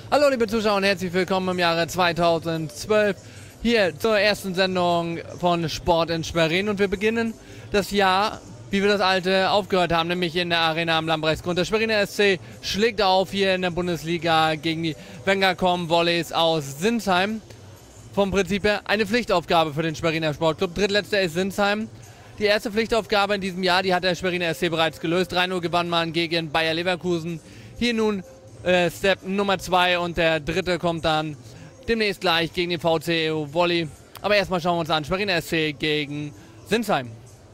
Hallo liebe Zuschauer und herzlich willkommen im Jahre 2012 hier zur ersten Sendung von Sport in Schwerin und wir beginnen das Jahr, wie wir das alte aufgehört haben, nämlich in der Arena am Lambrechtsgrund. Der Schweriner SC schlägt auf hier in der Bundesliga gegen die Wenger.com Volleys aus Sinsheim. Vom Prinzip her eine Pflichtaufgabe für den Schweriner Sportclub. Drittletzter ist Sinsheim. Die erste Pflichtaufgabe in diesem Jahr, die hat der Schweriner SC bereits gelöst. 3-0 gewann man gegen Bayer Leverkusen. Hier nun Step Nummer 2 und der dritte kommt dann demnächst gleich gegen den VCEO Volley. Aber erstmal schauen wir uns an, Schweriner SC gegen Sinsheim.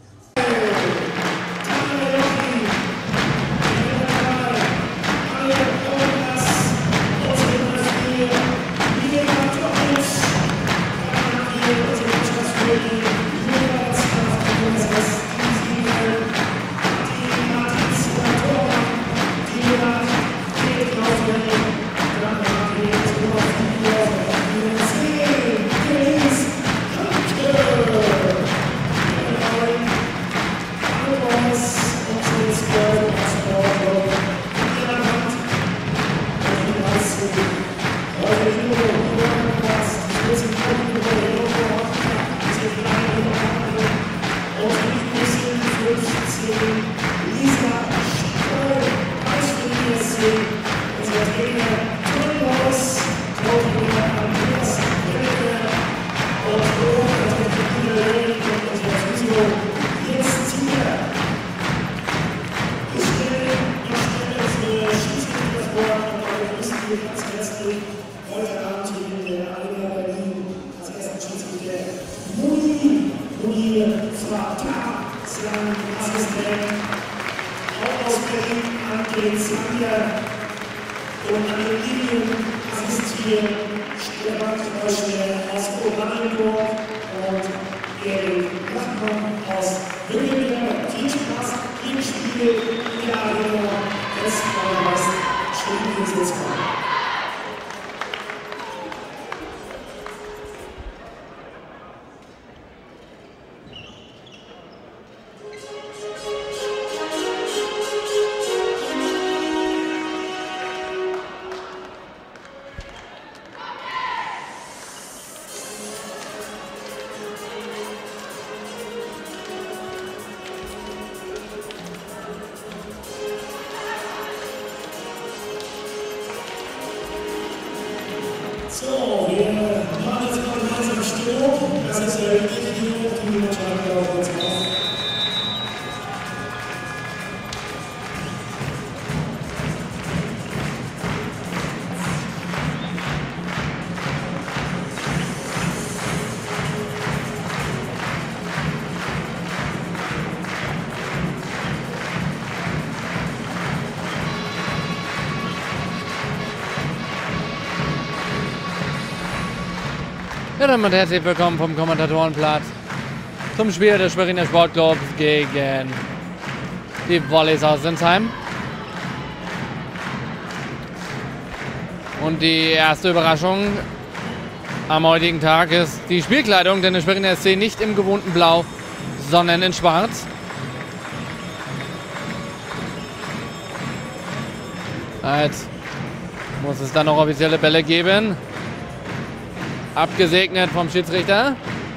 So, wir machen jetzt mal gemeinsam Stimmung. Das ist die Video, die wir wahrscheinlich auch kurz machen. Ja, dann und herzlich willkommen vom Kommentatorenplatz zum Spiel des Schweriner Sportclubs gegen die Volleys aus Sinsheim. Und die erste Überraschung am heutigen Tag ist die Spielkleidung, denn der Schweriner SC nicht im gewohnten Blau, sondern in Schwarz. Jetzt muss es dann noch offizielle Bälle geben. Abgesegnet vom Schiedsrichter.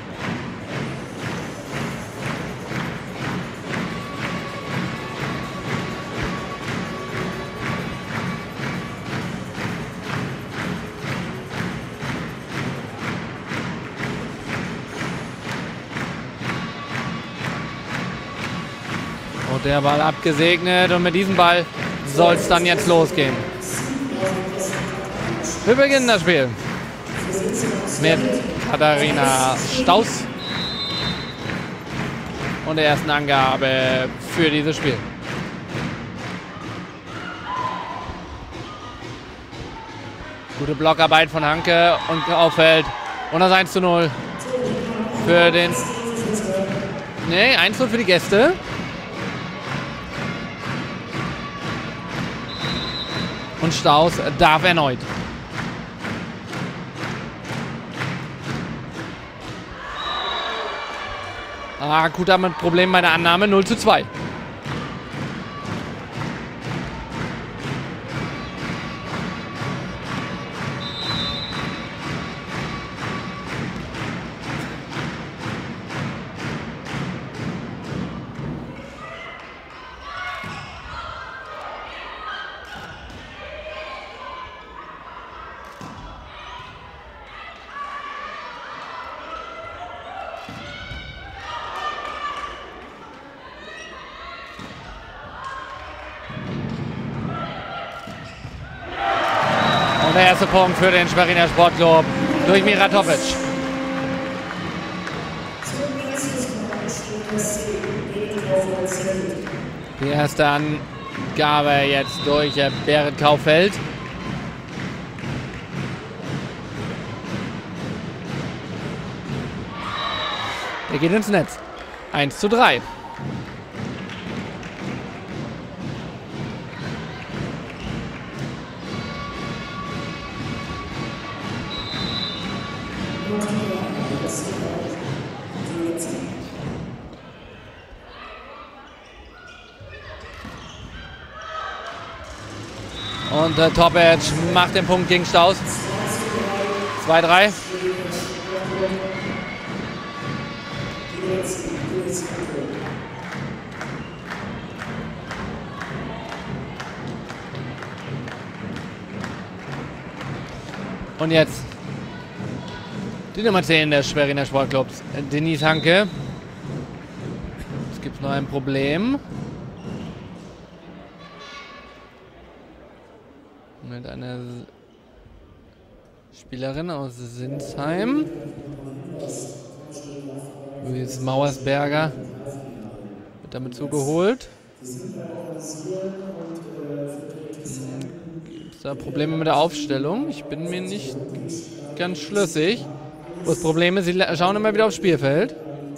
Und der Ball abgesegnet und mit diesem Ball soll es dann jetzt losgehen. Wir beginnen das Spiel mit Katharina Staus und der ersten Angabe für dieses Spiel. Gute Blockarbeit von Hanke und auffällt. Und das 1:0 für den... Ne, 1:0 für die Gäste. Und Staus darf erneut. Kuta mit Problem bei der Annahme, 0:2. Und der erste Punkt für den Schweriner Sportclub durch Mira Topic. Die erste Angabe jetzt durch Berit Kaufeld. Er geht ins Netz. 1:3. Und Topic macht den Punkt gegen Staus. 2:3. Und jetzt die Nummer 10 des Schweriner Sportclubs, Denise Hanke. Es gibt noch ein Problem mit einer Spielerin aus Sinsheim. Luis Mauersberger wird damit zugeholt. Gibt es da Probleme mit der Aufstellung? Ich bin mir nicht ganz schlüssig. Das Problem ist, sie schauen immer wieder aufs Spielfeld.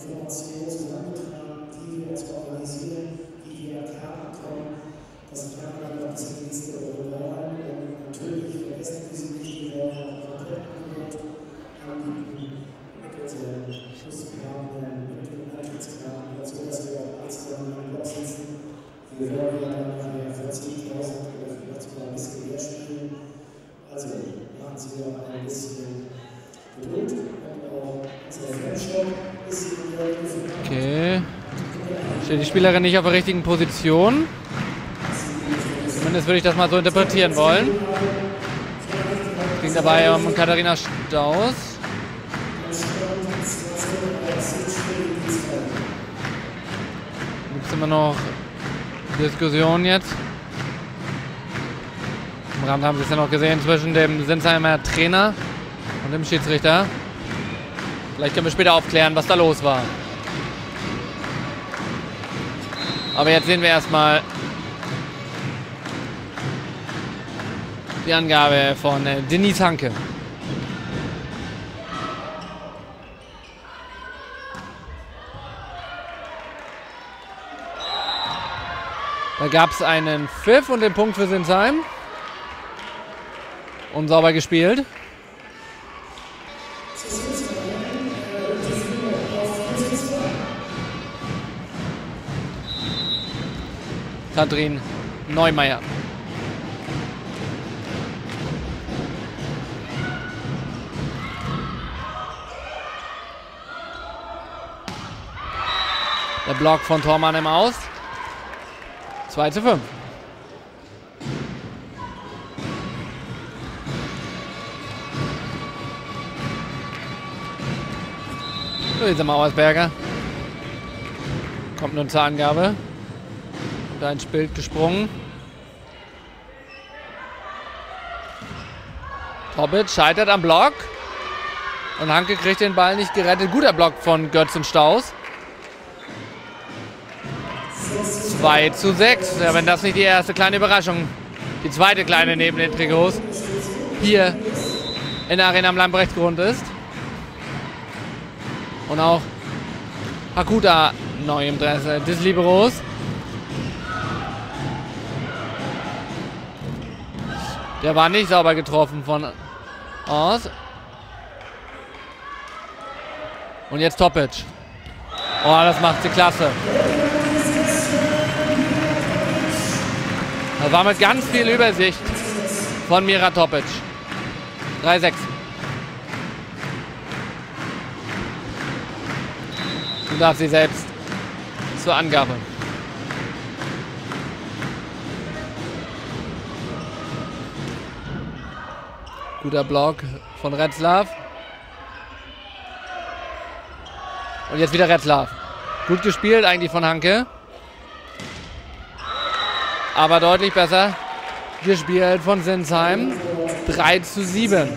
Okay. Steht die Spielerin nicht auf der richtigen Position? Zumindest würde ich das mal so interpretieren wollen. Es ging dabei um Katharina Staus. Gibt es immer noch Diskussionen jetzt? Am Rand haben Sie es ja noch gesehen zwischen dem Sinsheimer Trainer und dem Schiedsrichter. Vielleicht können wir später aufklären, was da los war. Aber jetzt sehen wir erstmal die Angabe von Denise Hanke. Da gab es einen Pfiff und den Punkt für Sinsheim. Unsauber gespielt. Katrin Neumeier. Der Block von Thormann im Aus. 2:5. Luise Mauersberger. Kommt nun zur Angabe. Da ins Bild gesprungen. Topic scheitert am Block. Und Hanke kriegt den Ball nicht gerettet. Guter Block von Götz und Staus. 2:6. Ja, wenn das nicht die erste kleine Überraschung, die zweite kleine neben den Trikots, hier in der Arena am Lambrechtsgrund ist. Und auch Hakuta neu im Dress des Liberos. Der war nicht sauber getroffen von aus. Und jetzt Topic. Oh, das macht sie klasse. Das war mit ganz viel Übersicht von Mira Topic. 3:6. Du darfst sie selbst zur Angabe. Guter Block von Retzlaff. Und jetzt wieder Retzlaff. Gut gespielt eigentlich von Hanke. Aber deutlich besser gespielt von Sinsheim. 3:7.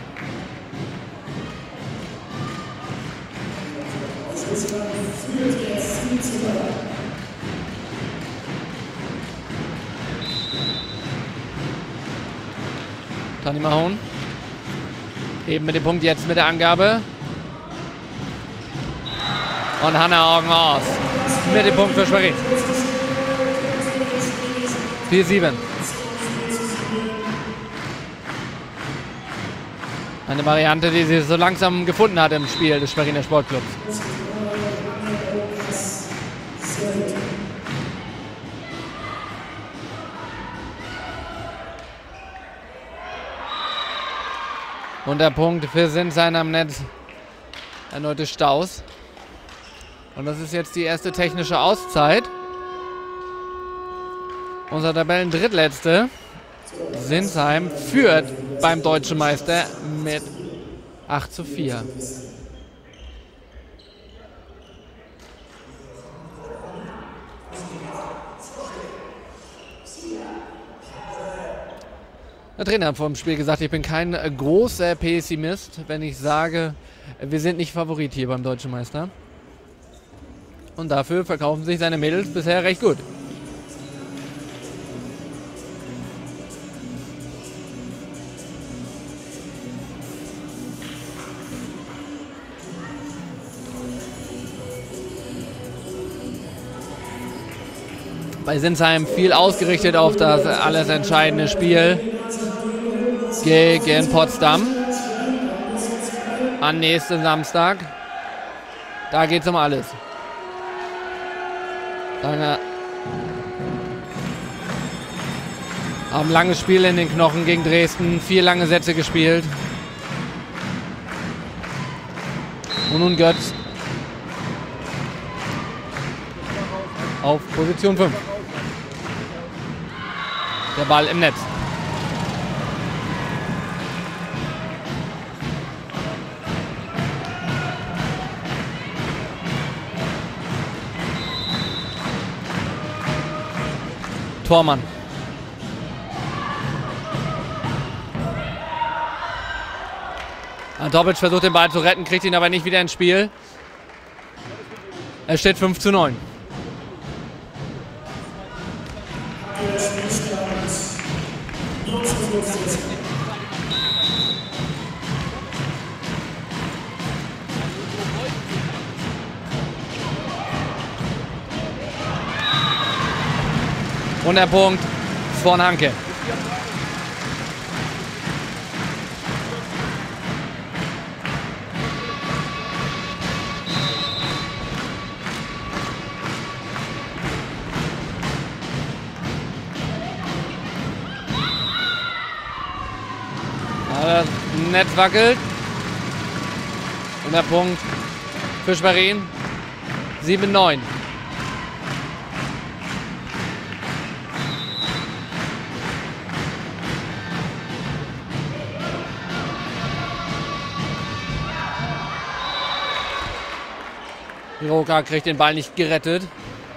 Tani Mahon. Eben mit dem Punkt jetzt mit der Angabe. Und Hanna Augenhaus mit dem Punkt für Schwerin. 4:7. Eine Variante, die sie so langsam gefunden hat im Spiel des Schweriner Sportclubs. Und der Punkt für Sinsheim am Netz. Erneute Staus. Und das ist jetzt die erste technische Auszeit. Unser Tabellen-Drittletzte, Sinsheim, führt beim Deutschen Meister mit 8:4. Der Trainer hat vor dem Spiel gesagt, ich bin kein großer Pessimist, wenn ich sage, wir sind nicht Favorit hier beim Deutschen Meister. Und dafür verkaufen sich seine Mädels bisher recht gut. Bei Sinsheim viel ausgerichtet auf das alles entscheidende Spiel gegen Potsdam am nächsten Samstag. Da geht es um alles. Haben langes Spiel in den Knochen gegen Dresden, 4 lange Sätze gespielt. Und nun Götz auf Position 5. Der Ball im Netz. Tormann. Topic versucht den Ball zu retten, kriegt ihn aber nicht wieder ins Spiel. Es steht 5:9. Und der Punkt von Hanke. Das Netz wackelt. Und der Punkt für Schwerin. 7:9. Hiroka kriegt den Ball nicht gerettet.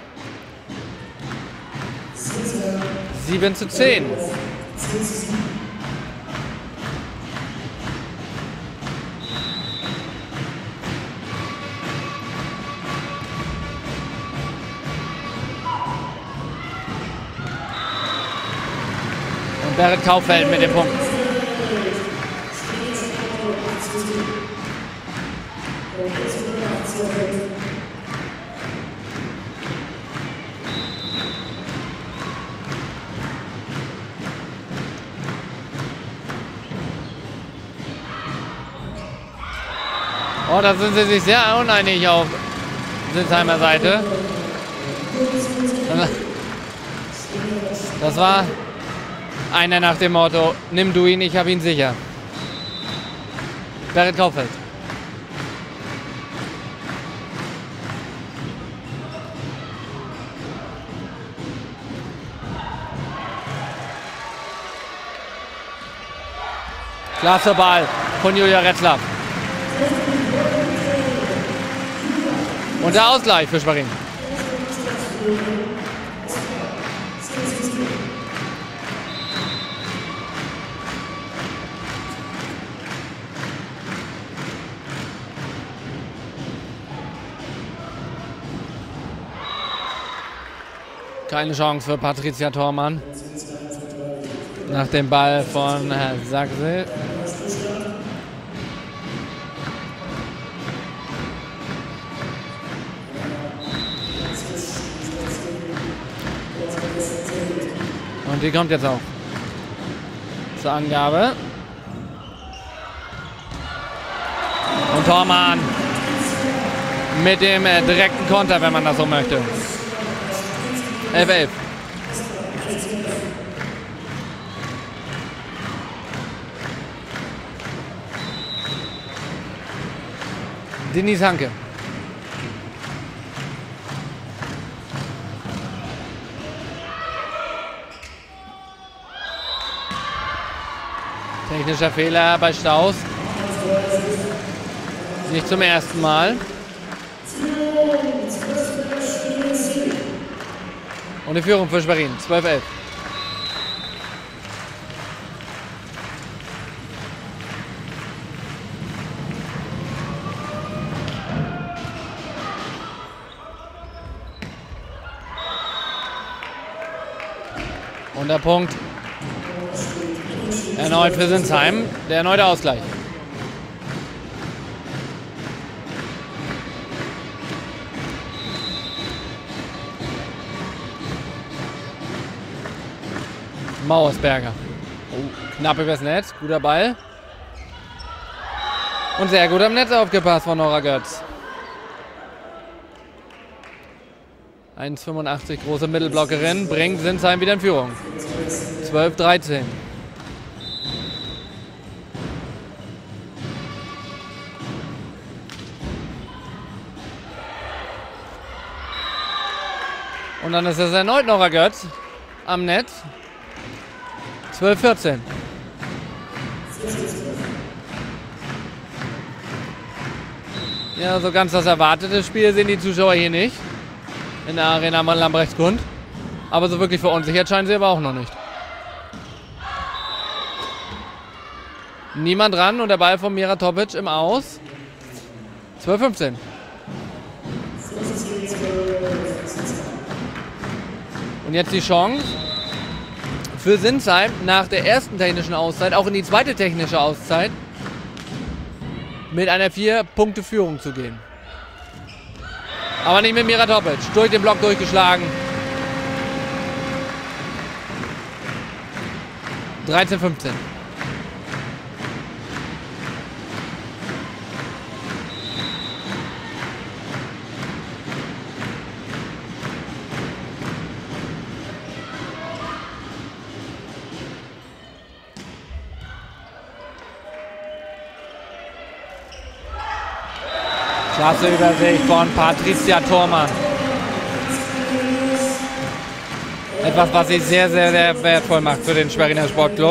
7:10. Und Berit Kaufeld mit dem Punkt. Oh, da sind sie sich sehr uneinig auf Sinsheimer Seite. Das war einer nach dem Motto, nimm du ihn, ich habe ihn sicher. Berit Kaufeld. Klasse Ball von Julia Retzlaff. Und der Ausgleich für Schwerin. Keine Chance für Patricia Thormann. Nach dem Ball von Sachse. Und die kommt jetzt auch zur Angabe. Und Thormann mit dem direkten Konter, wenn man das so möchte. 11-11. Denise Hanke. Technischer Fehler bei Staus. Nicht zum ersten Mal. Und die Führung für Schwerin. 12-11. Und der Punkt erneut für Sinsheim. Der erneute Ausgleich. Mauersberger. Oh, knapp übers Netz. Guter Ball. Und sehr gut am Netz aufgepasst von Nora Götz. 1,85 große Mittelblockerin bringt Sinsheim wieder in Führung. 12-13. Und dann ist es erneut Nora Götz am Netz. 12-14. Ja, so ganz das erwartete Spiel sehen die Zuschauer hier nicht. In der Arena Lambrechtskund. Aber so wirklich verunsichert scheinen sie aber auch noch nicht. Niemand ran und der Ball von Mira Topic im Aus. 12-15. Und jetzt die Chance für Sinsheim nach der ersten technischen Auszeit, auch in die zweite technische Auszeit, mit einer 4-Punkte-Führung zu gehen. Aber nicht mit Mira Topic. Durch den Block durchgeschlagen. 13-15. Klasse Übersicht von Patricia Thormann. Etwas, was sie sehr, sehr, sehr wertvoll macht für den Schweriner Sportclub.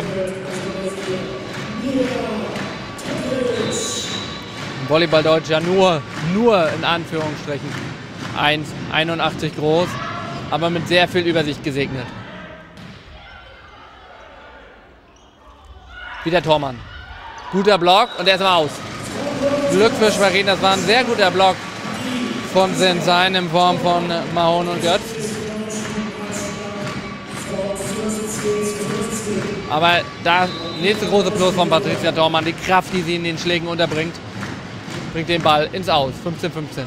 Volleyball Deutsch ja nur in Anführungsstrichen 1,81 groß, aber mit sehr viel Übersicht gesegnet. Wieder Thormann. Guter Block und er ist mal aus. Glück für Schwerin, das war ein sehr guter Block von Sinsheim in Form von Mahon und Götz. Aber da nächste große Plus von Patricia Thormann, die Kraft, die sie in den Schlägen unterbringt, bringt den Ball ins Aus. 15-15.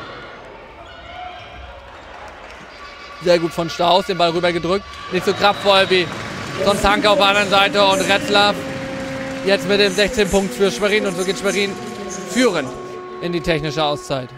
Sehr gut von Staus, den Ball rübergedrückt. Nicht so kraftvoll wie sonst Hanke auf der anderen Seite und Retzlaff. Jetzt mit dem 16 Punkt für Schwerin und so geht Schwerin führend in die technische Auszeit.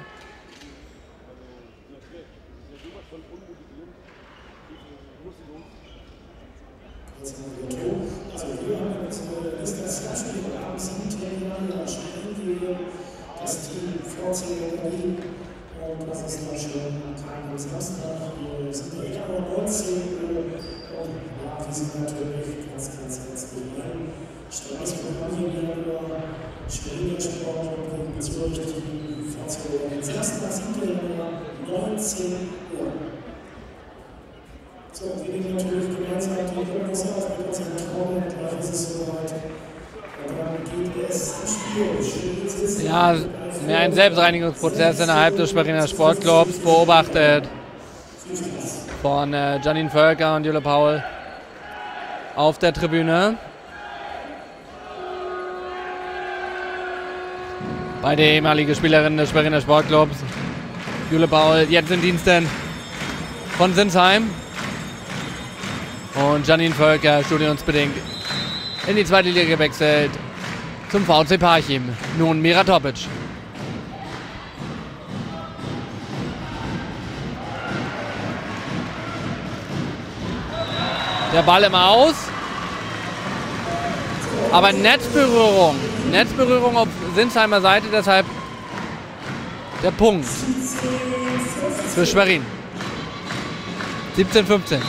Ja, mehr ein Selbstreinigungsprozess innerhalb des Schweriner Sportclubs beobachtet von Janine Völker und Jule Paul auf der Tribüne. Beide ehemalige Spielerinnen des Schweriner Sportclubs. Jule Paul jetzt in Diensten von Sinsheim. Und Janine Völker, studiumsbedingt, in die zweite Liga gewechselt zum VC Parchim. Nun Mira Topic. Der Ball im Aus. Aber Netzberührung. Netzberührung auf Sinsheimer Seite, deshalb der Punkt für Schwerin. 17:15.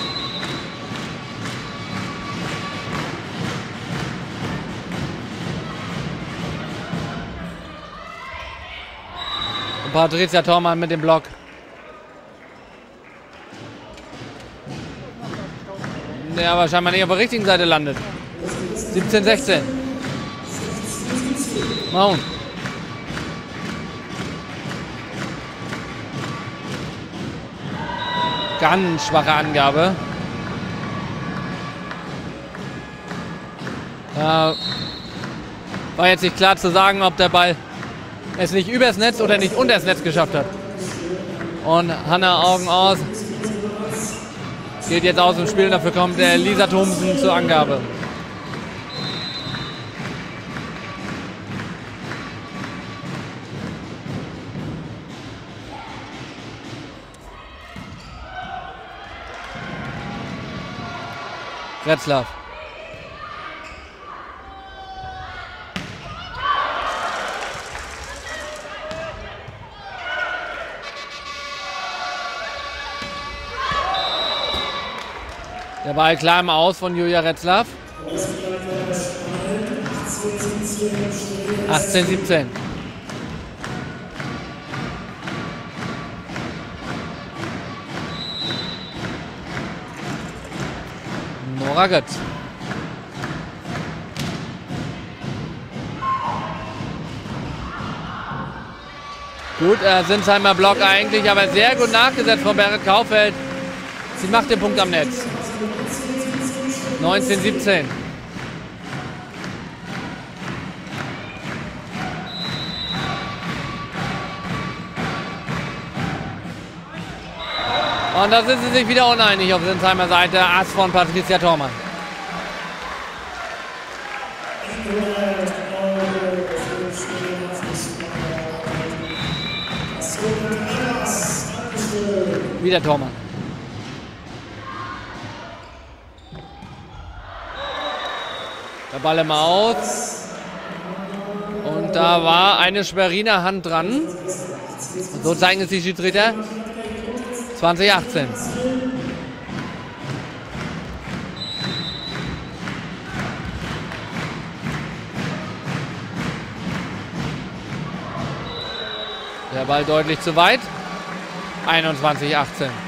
Und Patricia Thormann mit dem Block. Der aber scheinbar nicht auf der richtigen Seite landet. 17:16. Maun. Ganz schwache Angabe. War jetzt nicht klar zu sagen, ob der Ball es nicht übers Netz oder nicht unters Netz geschafft hat. Und Hanna Augen aus. Geht jetzt aus dem Spiel. Dafür kommt Lisa Thomsen zur Angabe. Retzlaff. Der Ball klar im Aus von Julia Retzlaff. 18:17. Nora Götz. Gut, Sinsheimer Block eigentlich, aber sehr gut nachgesetzt von Berit Kaufeld. Sie macht den Punkt am Netz. 19:17. Und da sind sie sich wieder uneinig auf Sinsheimer Seite. Ass von Patricia Thormann. Wieder Thormann. Der Ball im Aus. Und da war eine Schweriner Hand dran. Und so zeigen es die Schiedsrichter. 20:18. Der Ball deutlich zu weit. 21:18.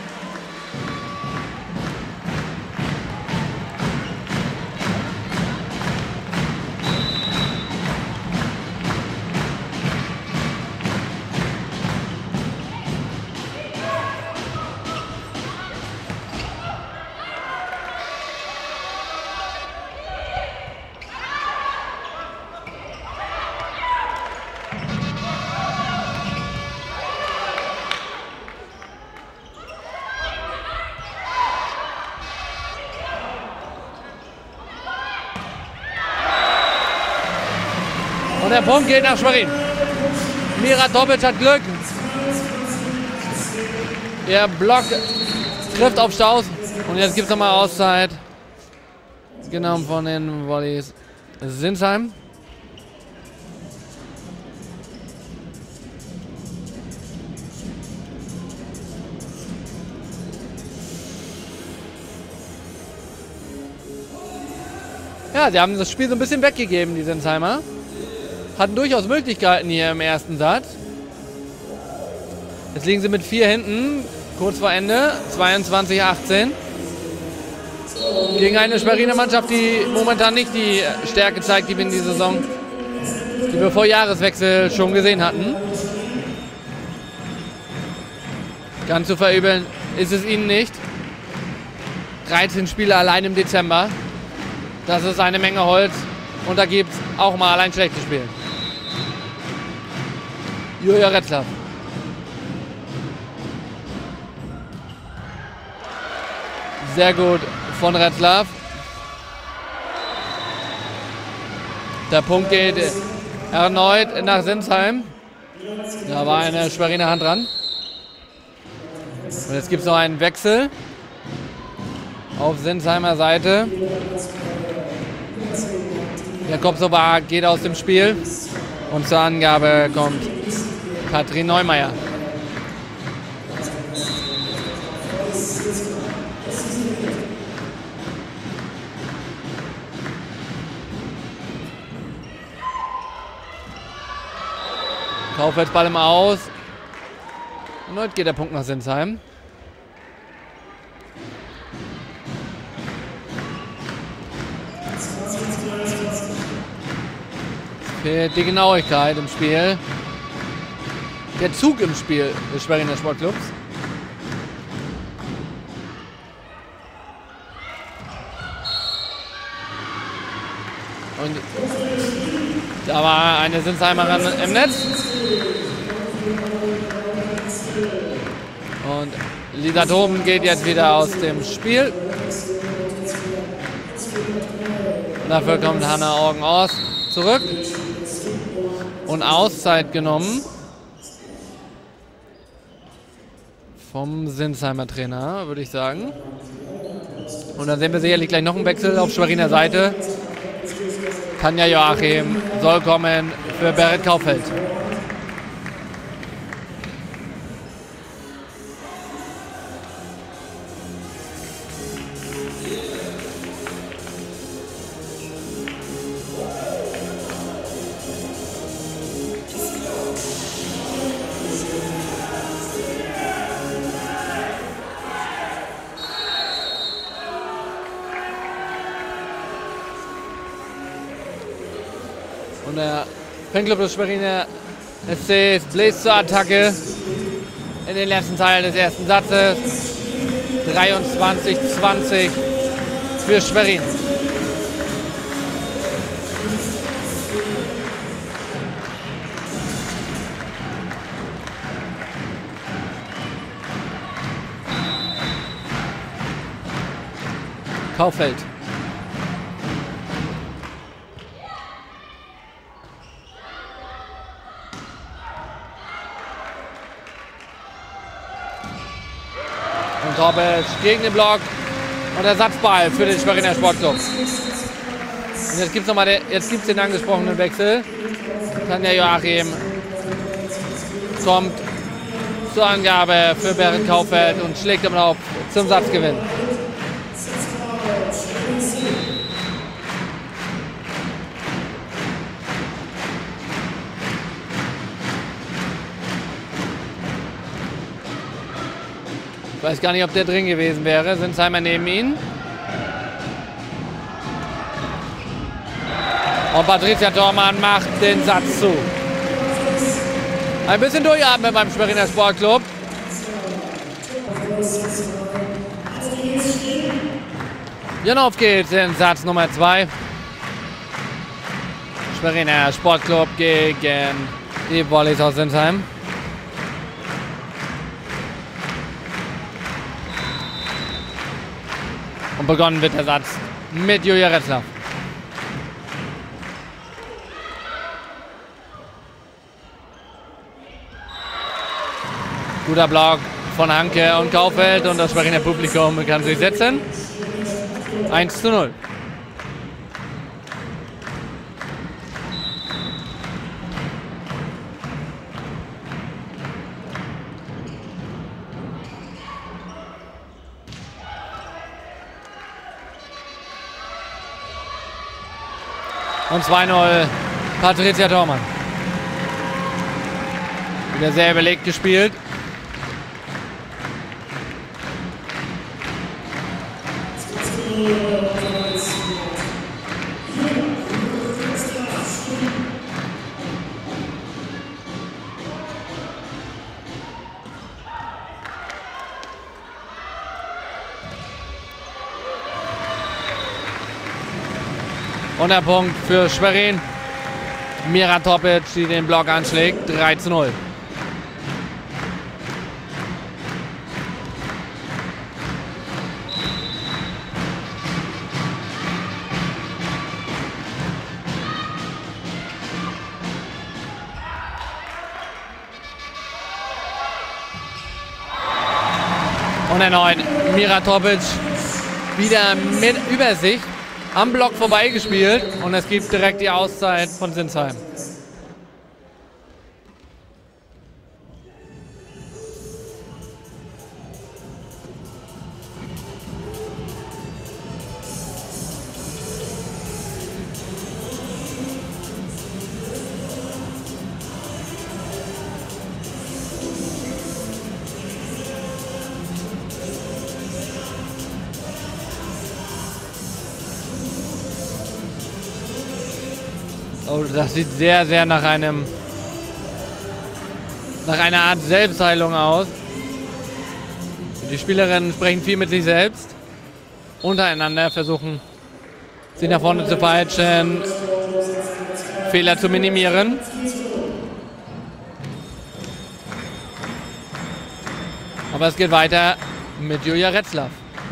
Der Punkt geht nach Schwerin. Mira Topic hat Glück. Der Block trifft auf Staus. Und jetzt gibt es nochmal Auszeit. Genommen von den Volleys Sinsheim. Ja, sie haben das Spiel so ein bisschen weggegeben, die Sinsheimer. Hatten durchaus Möglichkeiten hier im ersten Satz. Jetzt liegen sie mit 4 hinten, kurz vor Ende, 22:18. Gegen eine Schweriner Mannschaft, die momentan nicht die Stärke zeigt, die wir in dieser Saison, die wir vor Jahreswechsel schon gesehen hatten. Ganz zu verübeln ist es ihnen nicht. 13 Spiele allein im Dezember. Das ist eine Menge Holz. Und da gibt es auch mal ein schlechtes Spiel. Julia Retzlaff. Sehr gut von Retzlaff. Der Punkt geht erneut nach Sinsheim. Da war eine Schweriner Hand dran. Und jetzt gibt es noch einen Wechsel auf Sinsheimer Seite. Jakobsova geht aus dem Spiel. Und zur Angabe kommt Katrin Neumeier. Kauffeldsball im Aus. Erneut geht der Punkt nach Sinsheim. Fehlt die Genauigkeit im Spiel. Der Zug im Spiel des Schweriner Sportclubs. Und da war eine Sinsheimerin im Netz. Und Lisa Toben geht jetzt wieder aus dem Spiel. Dafür kommt Hanna Orgen-Ors zurück. Und Auszeit genommen vom Sinsheimer Trainer, würde ich sagen. Und dann sehen wir sicherlich gleich noch einen Wechsel auf Schweriner Seite. Tanja Joachim soll kommen für Berit Kaufeld. Und der Fanclub des Schweriner SC bläst zur Attacke in den letzten Teil des ersten Satzes. 23:20 für Schwerin. Kaufeld. Und Torbesch gegen den Block und Ersatzball für den Schweriner Sportclub. Und jetzt gibt es den angesprochenen Wechsel. Tanja Joachim kommt zur Angabe für Berit Kaufeld und schlägt im Lauf zum Satzgewinn. Ich weiß gar nicht, ob der drin gewesen wäre. Sinsheimer neben ihn. Und Patricia Thormann macht den Satz zu. Ein bisschen durchatmen beim Schweriner Sportclub. Janov geht in Satz Nummer 2. Schweriner Sportclub gegen die Volleys aus Sinsheim. Und begonnen wird der Satz mit Julia Retzlaff. Guter Block von Hanke und Kaufeld und das Schweriner Publikum kann sich setzen. 1:0. Und 2:0 Patricia Thormann. Wieder sehr überlegt gespielt. Und der Punkt für Schwerin. Mira Topic, die den Block anschlägt. 3:0. Und erneut Mira Topic wieder mit Übersicht am Block vorbeigespielt. Und es gibt direkt die Auszeit von Sinsheim. Oh, das sieht sehr, sehr nach einer Art Selbstheilung aus. Die Spielerinnen sprechen viel mit sich selbst. Untereinander versuchen, sie nach vorne zu peitschen, Fehler zu minimieren. Aber es geht weiter mit Julia Retzlaff.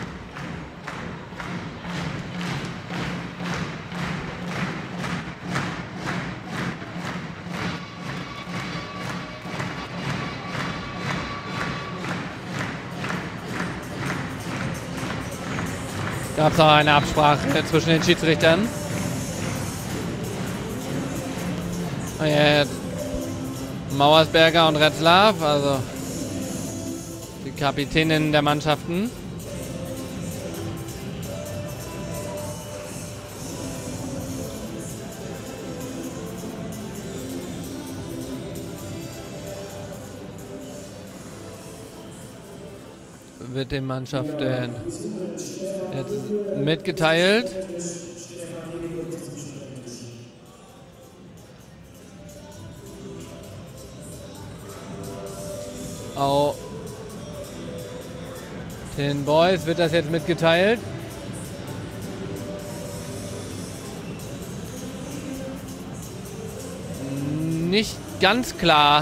Gab es auch eine Absprache zwischen den Schiedsrichtern. Jetzt Mauersberger und Retzlaff, also die Kapitänin der Mannschaften. Wird den Mannschaften jetzt mitgeteilt. Auch den Boys wird das jetzt mitgeteilt. Nicht ganz klar.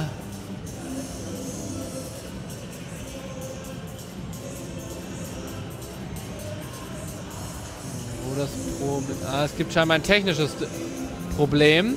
Das Problem. Es gibt scheinbar ein technisches Problem.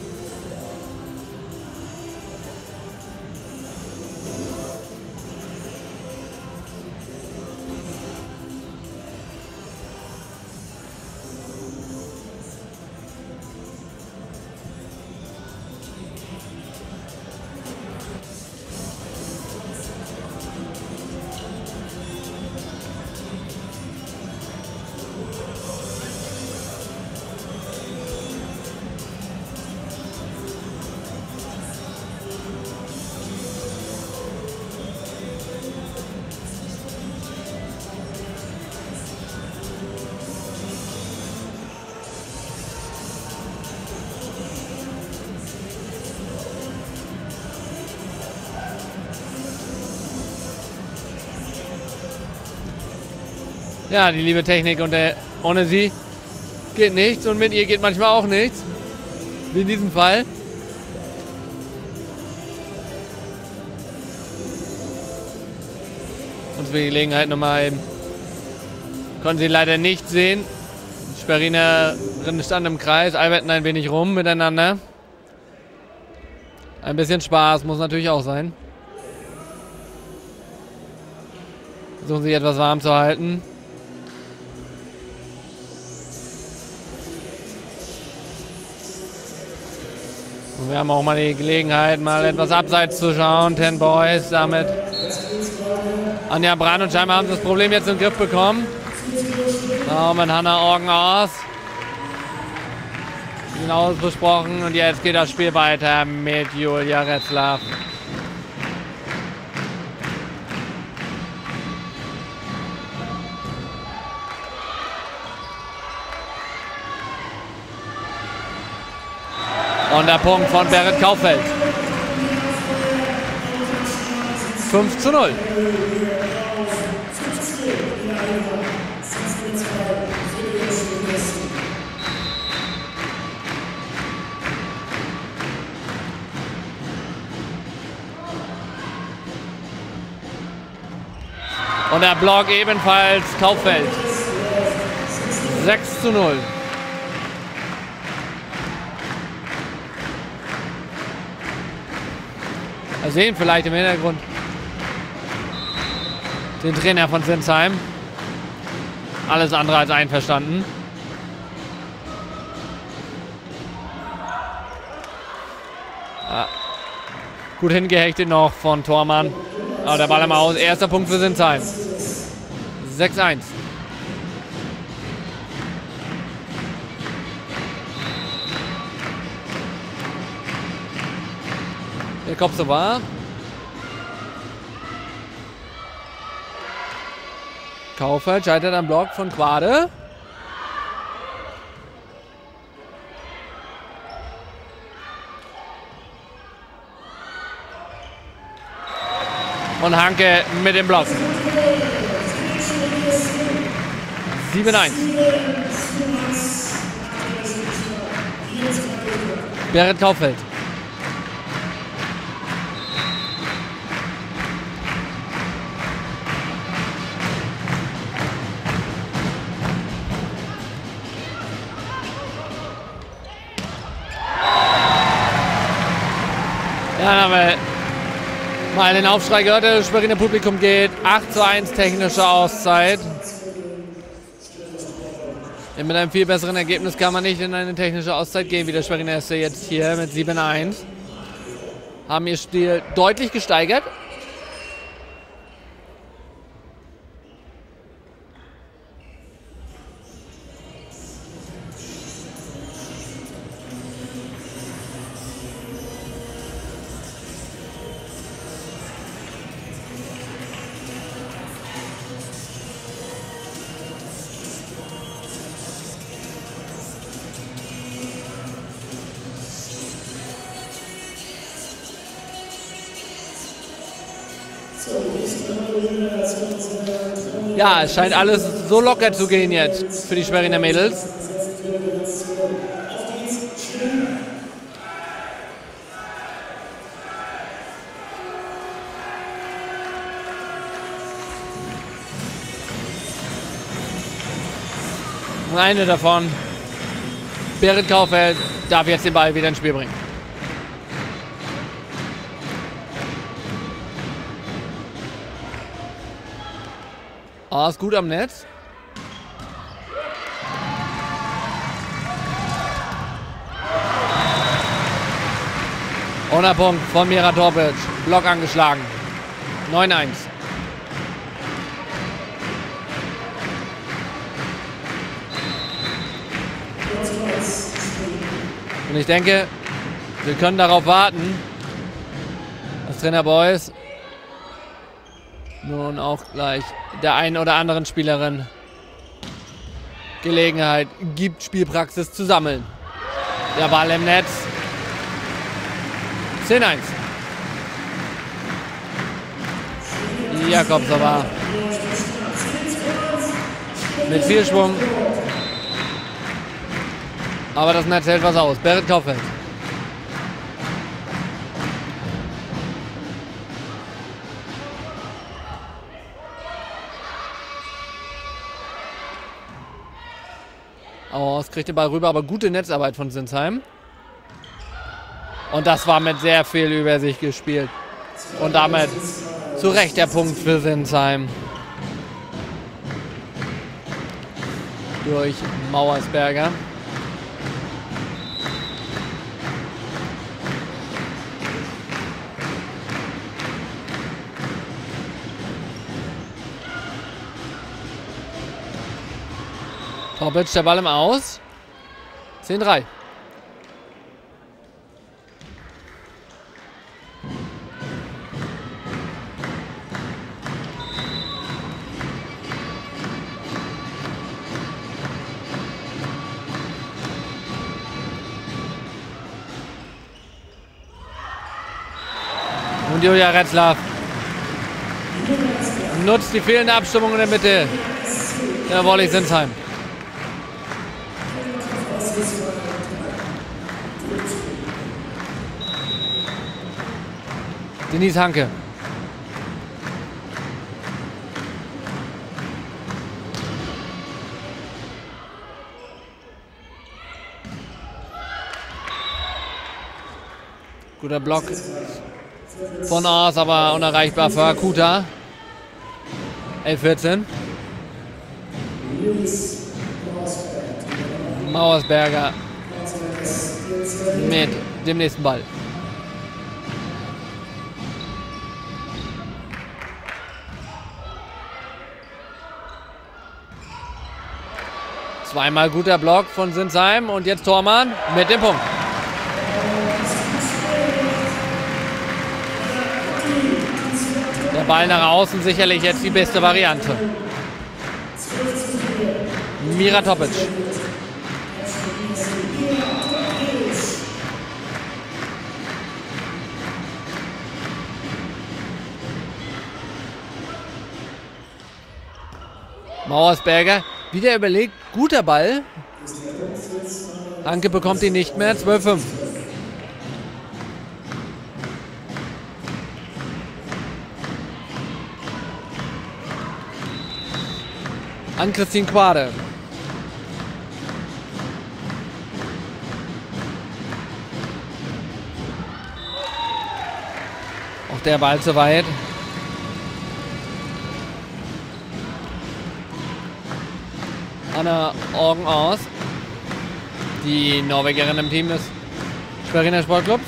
Ja, die liebe Technik, und ohne sie geht nichts und mit ihr geht manchmal auch nichts. Wie in diesem Fall. Uns für die Gelegenheit nochmal eben. Konnten sie leider nicht sehen. Die Schwerinerinnen standen im Kreis, alberten ein wenig rum miteinander. Ein bisschen Spaß muss natürlich auch sein. Versuchen sich etwas warm zu halten. Wir haben auch mal die Gelegenheit, mal etwas abseits zu schauen. 10 Boys damit. Anja Brand, und scheinbar haben sie das Problem jetzt in den Griff bekommen. So, mit Hannah Orgen aus. Genau besprochen. Und jetzt geht das Spiel weiter mit Julia Retzlaff. Und der Punkt von Berit Kaufeld. 5:0. Und der Block ebenfalls Kauffeld. 6:0. Wir sehen vielleicht im Hintergrund den Trainer von Sinsheim. Alles andere als einverstanden. Ja. Gut hingehechtet noch von Thormann. Aber der Ball im Aus. Erster Punkt für Sinsheim. 6:1. Der Kopf so war. Kauffeld scheitert am Block von Quade. Und Hanke mit dem Block. 7:1. Berit Kauffeld. Ja, dann haben wir mal den Aufschrei gehört, das Schweriner Publikum geht. 8:1 technische Auszeit. Mit einem viel besseren Ergebnis kann man nicht in eine technische Auszeit gehen, wie der Schweriner SC jetzt hier mit 7:1. Haben ihr Stil deutlich gesteigert. Ja, es scheint alles so locker zu gehen jetzt für die Schweriner Mädels. Und eine davon, Berit Kauffeld, darf jetzt den Ball wieder ins Spiel bringen. Ah, ist gut am Netz. Und der Punkt von Mira Torpic. Block angeschlagen. 9:1. Und ich denke, wir können darauf warten, dass Trainer Boys nun auch gleich der einen oder anderen Spielerin Gelegenheit gibt, Spielpraxis zu sammeln. Der Ball im Netz. 10:1. Jakobsova mit viel Schwung. Aber das Netz hält was aus. Berit Kauffeld. Aus, kriegt den Ball rüber, aber gute Netzarbeit von Sinsheim. Und das war mit sehr viel Übersicht gespielt. Und damit zu Recht der Punkt für Sinsheim. Durch Mauersberger. Torpic, der Ball im Aus. 10:3. Und Julia Retzlaff nutzt die fehlende Abstimmung in der Mitte der Volley Sinsheim. Denise Hanke. Guter Block von Ars, aber unerreichbar für Kuta. 11-14. Mauersberger mit dem nächsten Ball. Zweimal guter Block von Sinsheim und jetzt Thormann mit dem Punkt. Der Ball nach außen sicherlich jetzt die beste Variante. Mira Topic. Mauersberger wieder überlegt, guter Ball. Hanke bekommt ihn nicht mehr, 12-5. An Christine Quade. Auch der Ball zu weit. Anna Augen aus. Die Norwegerin im Team des Schweriner Sportclubs.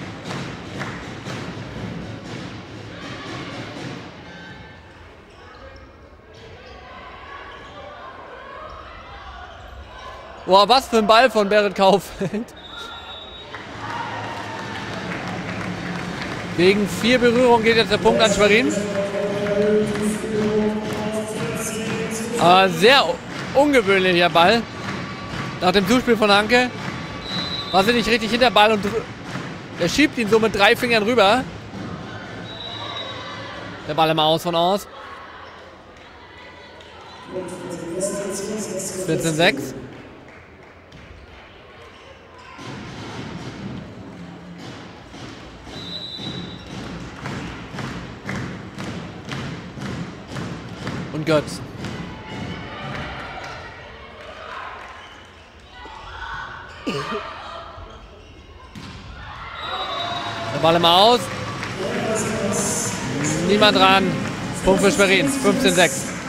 Boah, was für ein Ball von Berit Kaufeld. Wegen 4 Berührungen geht jetzt der Punkt an Schwerin. Sehr ungewöhnlicher Ball. Nach dem Zuspiel von Hanke war sie nicht richtig hinter Ball und er schiebt ihn so mit 3 Fingern rüber. Der Ball im Aus von Aus. 14-6. Und Götz. Der Ball im Aus. Niemand dran. Punkt für Schwerin. 15-6.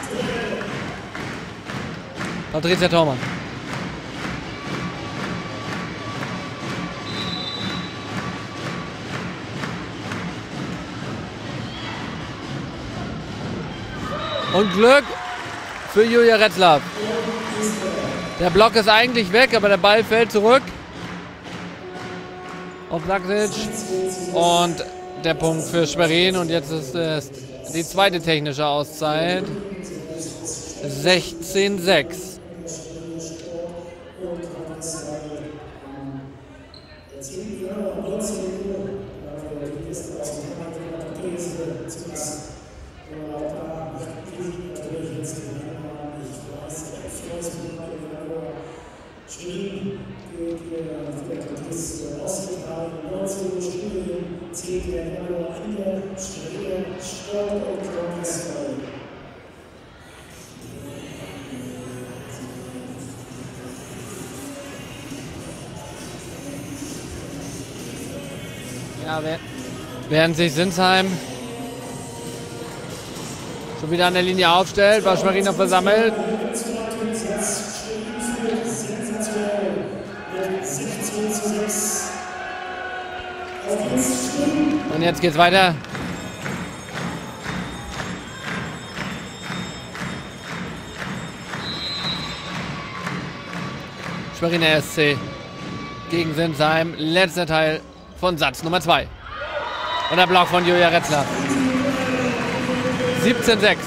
Patricia Thormann. Und Glück für Julia Retzlaff. Der Block ist eigentlich weg, aber der Ball fällt zurück auf Saksic. Und der Punkt für Schwerin. Und jetzt ist es die zweite technische Auszeit. 16-6. Ja, während sich Sinsheim schon wieder an der Linie aufstellt, war Schwerin noch versammelt. Und jetzt geht's weiter. Schweriner SC gegen Sinsheim. Letzter Teil von Satz Nummer 2. Und der Block von Julia Retzlaff. 17-6.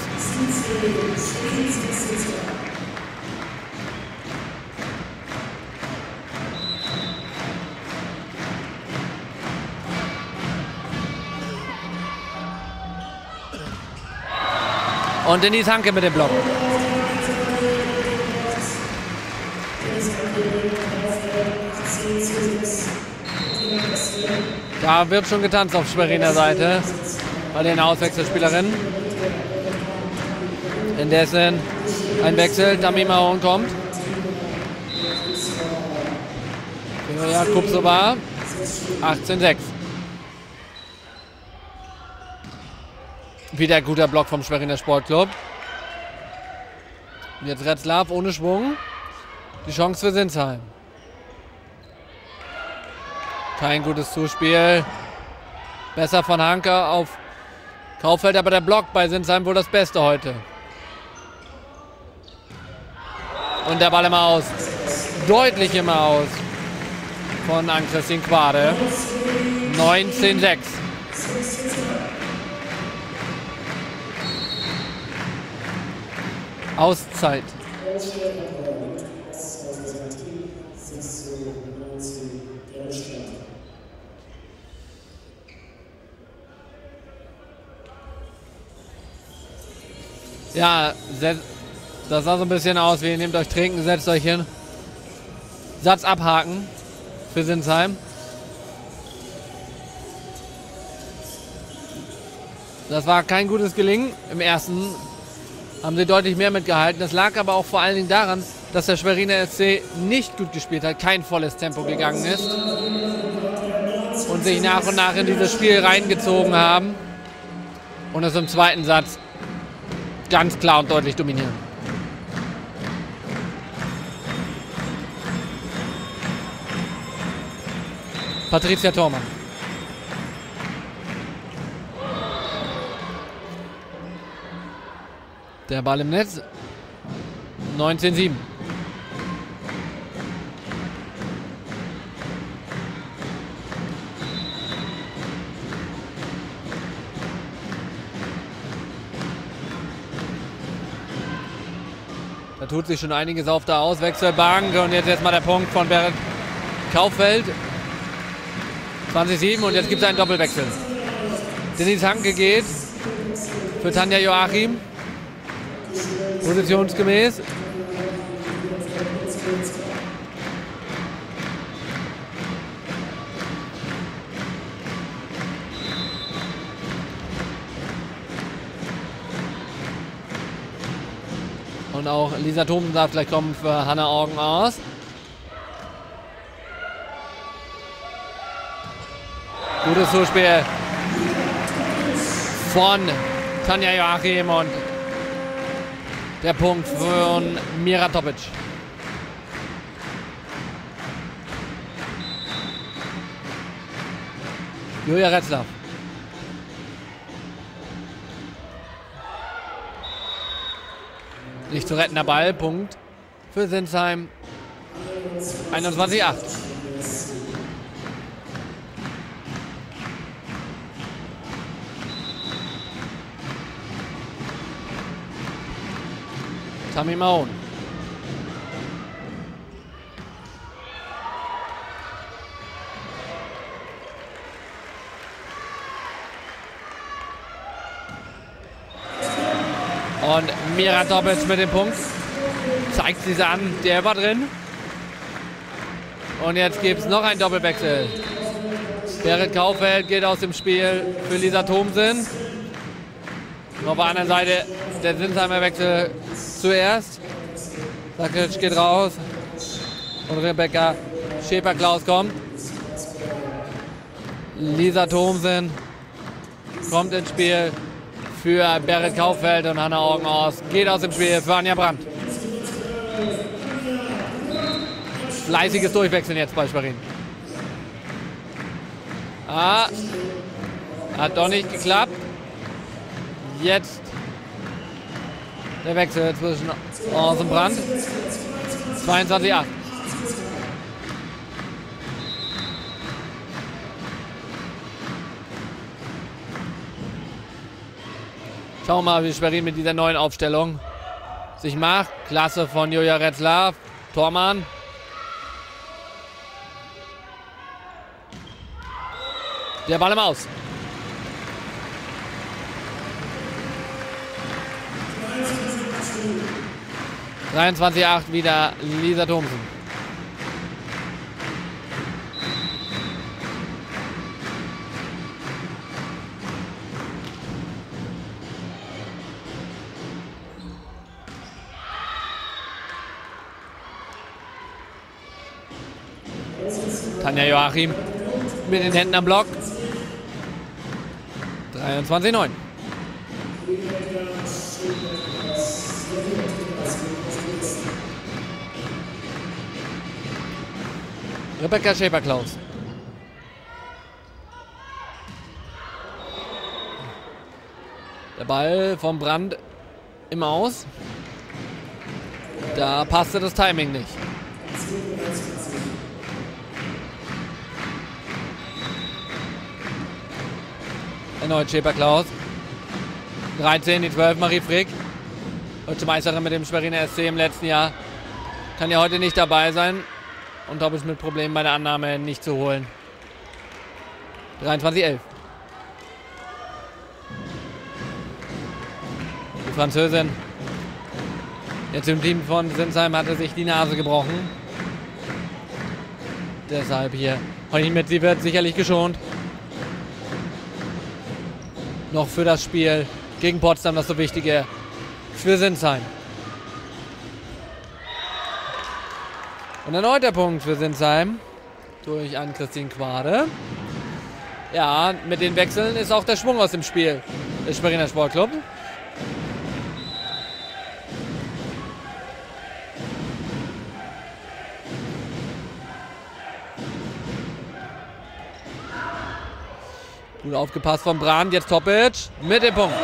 Und Denise Hanke mit dem Block. Da wird schon getanzt auf Schweriner Seite bei den Auswechselspielerinnen. Indessen ein Wechsel, Tamima Horn kommt. Julia Kupsova, 18-6. Wieder guter Block vom Schweriner Sportclub. Jetzt Retzlaff ohne Schwung. Die Chance für Sinsheim. Kein gutes Zuspiel. Besser von Hanke auf Kaufeld, aber der Block bei Sinsheim wohl das Beste heute. Und der Ball im Aus. Deutlich im Aus. Von Ann-Christine Quade. 19:6. Auszeit. Ja, das sah so ein bisschen aus wie, nehmt euch Trinken, setzt euch hin. Satz abhaken für Sinsheim. Das war kein gutes Gelingen. Im ersten haben sie deutlich mehr mitgehalten. Das lag aber auch vor allen Dingen daran, dass der Schweriner SC nicht gut gespielt hat, kein volles Tempo gegangen ist und sich nach und nach in dieses Spiel reingezogen haben und es im zweiten Satz ganz klar und deutlich dominieren. Patricia Thormann. Der Ball im Netz. 19:7. Da tut sich schon einiges auf der Auswechselbank. Und jetzt erstmal der Punkt von Berit Kaufeld. 20:7 und jetzt gibt es einen Doppelwechsel. Denise Hanke geht für Tanja Joachim. Positionsgemäß. Und auch Lisa Thomen darf gleich kommen für Hanna Orgen aus. Gutes Zuspiel von Tanja Joachim und der Punkt von Mira Topic. Julia Retzlaff. Nicht zu rettender Ball, Punkt für Sinsheim. 21:8. Tammy Mahon. Und Mira Topic mit dem Punkt. Zeigt sie an, der war drin. Und jetzt gibt es noch einen Doppelwechsel. Berit Kaufeld geht aus dem Spiel für Lisa Thomsen. Und auf der anderen Seite der Sinsheimer Wechsel zuerst. Sakic geht raus. Und Rebecca Schäfer-Klaus kommt. Lisa Thomsen kommt ins Spiel für Berit Kaufeld und Hanna Orgen aus. Geht aus dem Spiel für Anja Brandt. Fleißiges Durchwechseln jetzt bei Schwerin. Hat doch nicht geklappt. Jetzt der Wechsel zwischen Ors und Brandt. 22:8. Schauen wir mal, wie Schwerin mit dieser neuen Aufstellung sich macht. Klasse von Julia Retzlaff. Thormann. Der Ball im Aus. (23:8) wieder Lisa Thomsen. Tanja Joachim mit den Händen am Block. 23:9. Rebecca Schäfer-Klaus. Der Ball vom Brand im Aus. Da passte das Timing nicht. Erneut Schäfer-Klaus. 13, die 12, Marie Frick. Deutsche Meisterin mit dem Schweriner SC im letzten Jahr. Kann ja heute nicht dabei sein. Und Doppels mit Problemen bei der Annahme nicht zu holen. 23-11. Die Französin. Jetzt im Team von Sinsheim hatte sich die Nase gebrochen. Deshalb hier heute mit. Sie wird sicherlich geschont. Noch für das Spiel gegen Potsdam das so Wichtige für Sinsheim. Und erneut der Punkt für Sinsheim durch Ann-Christine Quade. Ja, mit den Wechseln ist auch der Schwung aus dem Spiel des Schweriner Sportclub. Gut aufgepasst von Brand, jetzt Topic mit dem Punkt.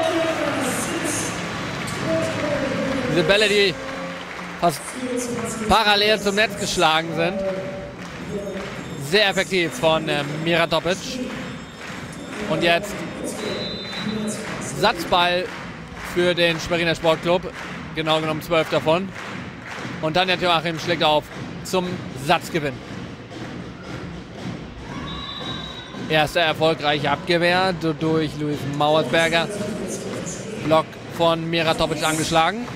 Diese Bälle, die fast parallel zum Netz geschlagen sind. Sehr effektiv von Mira Topic. Und jetzt Satzball für den Schweriner Sportclub. Genau genommen 12 davon. Und dann der Joachim schlägt auf zum Satzgewinn. Erster erfolgreiche Abwehr durch Luis Mauersberger. Block von Mira Topic angeschlagen.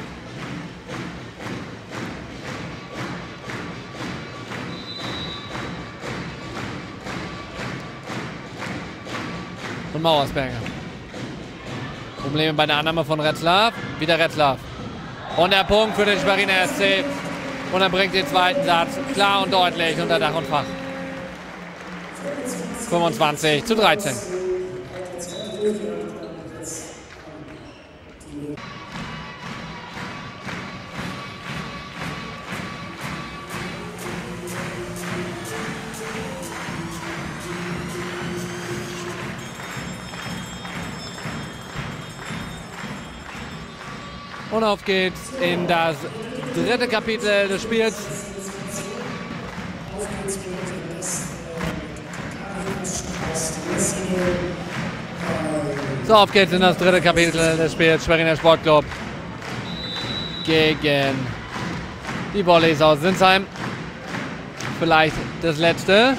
Und Mauersberger. Probleme bei der Annahme von Retzlaff. Wieder Retzlaff. Und der Punkt für den Schweriner SC. Und er bringt den zweiten Satz klar und deutlich unter Dach und Fach. 25-13. Und auf geht's in das dritte Kapitel des Spiels. So, auf geht's in das dritte Kapitel des Spiels. Schweriner Sportclub gegen die Volleys aus Sinsheim. Vielleicht das letzte.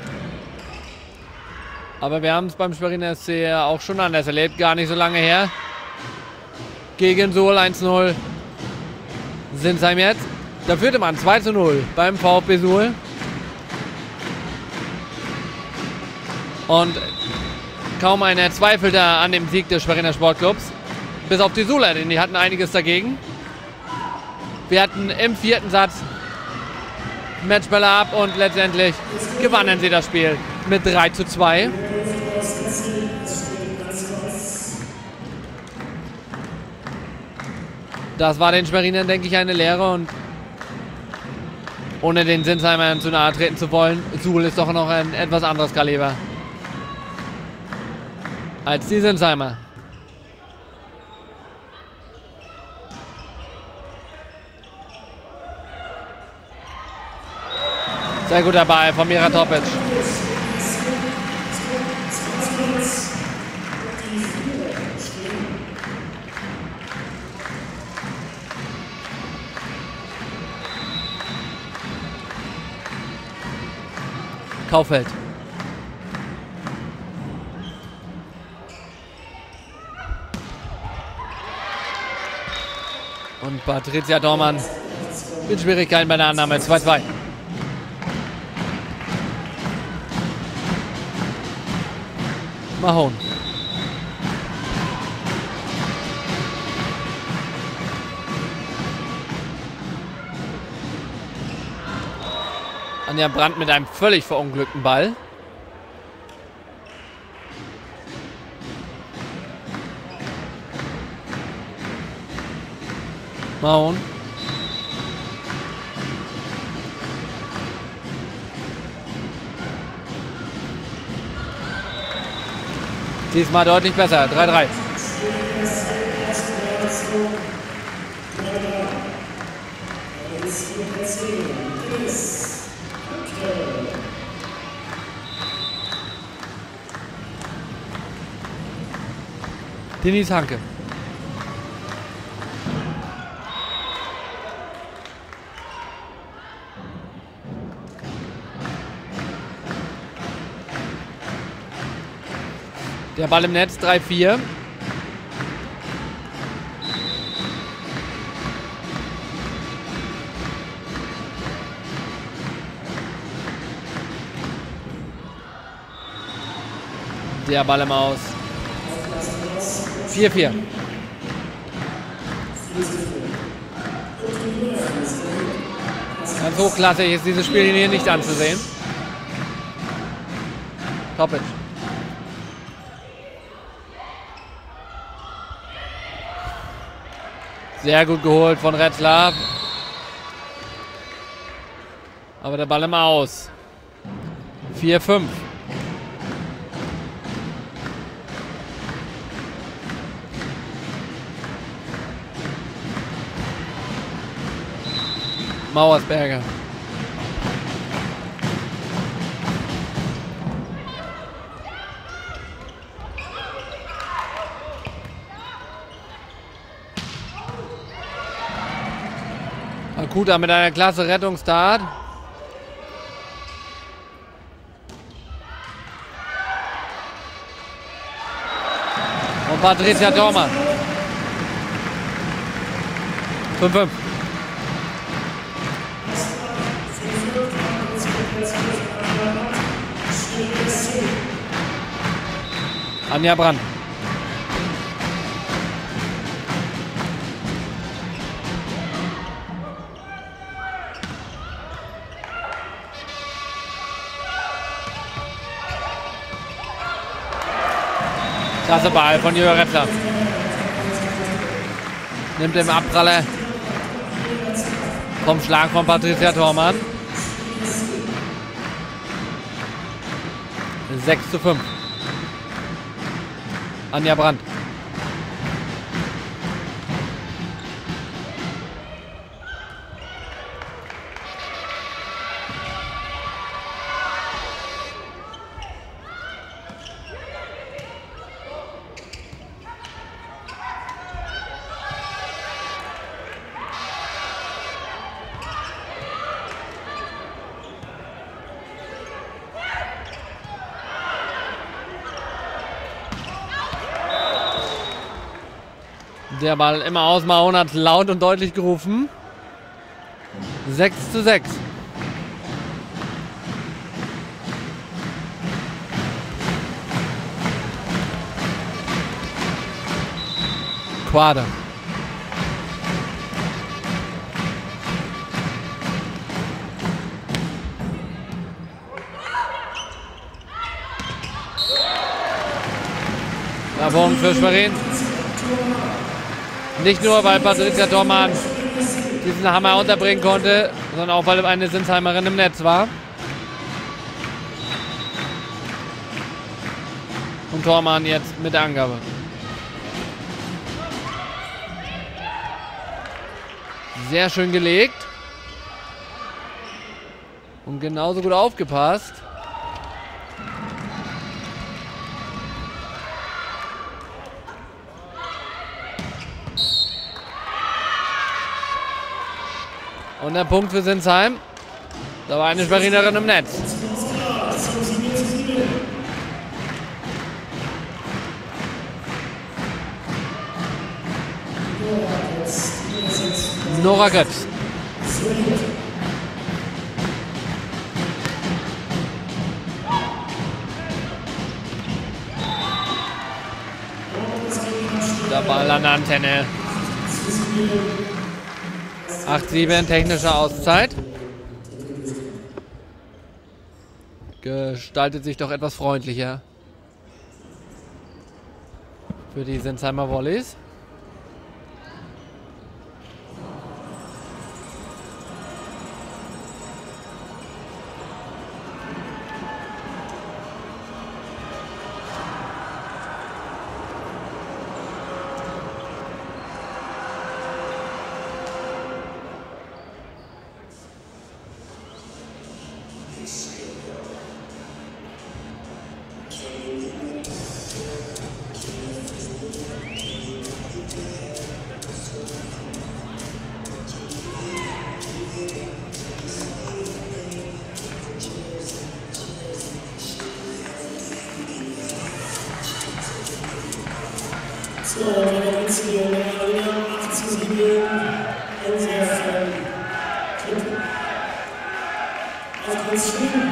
Aber wir haben es beim Schweriner SC auch schon anders erlebt. Gar nicht so lange her. Gegen Suhl 1-0. Sinsheim jetzt. Da führte man 2-0 beim VfB Suhl. Und kaum einer zweifelte an dem Sieg des Schweriner Sportclubs. Bis auf die Suhler, denn die hatten einiges dagegen. Wir hatten im vierten Satz Matchbälle ab und letztendlich gewannen sie das Spiel mit 3-2. Das war den Schwerinern, denke ich, eine Lehre und ohne den Sinsheimern zu nahe treten zu wollen, Suhl ist doch noch ein etwas anderes Kaliber als die Sinsheimer. Sehr gut dabei von Mira Topic. Kaufeld. Und Patricia Dormann mit Schwierigkeiten bei der Annahme. 2-2. Mahon. Anja Brandt mit einem völlig verunglückten Ball. Mahon. Diesmal deutlich besser. 3-3. Dennis Hanke. Der Ball im Netz, 3-4. Der Ball im Aus. 4-4. Ganz hochklassig ist dieses Spiel hier nicht anzusehen. Topic. Sehr gut geholt von Retzlaff. Aber der Ball im Aus. 4-5. Mauersberger. Akuta mit einer klasse Rettungstat. Und Patricia Thormann. 5-5. Anja Brandt. Klasse Ball von Jürgen Retzlaff. Nimmt den Abpraller vom Schlag von Patricia Thormann. 6-5. Anja Brandt. Der Ball immer aus. Mahon hat laut und deutlich gerufen. 6-6. Quader. Punkt für Schwerin. Nicht nur, weil Patricia Thormann diesen Hammer unterbringen konnte, sondern auch, weil eine Sinsheimerin im Netz war. Und Thormann jetzt mit der Angabe. Sehr schön gelegt. Und genauso gut aufgepasst. Und der Punkt für Sinsheim. Da war eine Schwerinerin im Netz. Nora Götz. Der Ball an der Antenne. 8-7, technische Auszeit. Gestaltet sich doch etwas freundlicher für die Sinsheimer Volleys. So, wir haben jetzt hier eine 8:7 insofern auf uns stehen.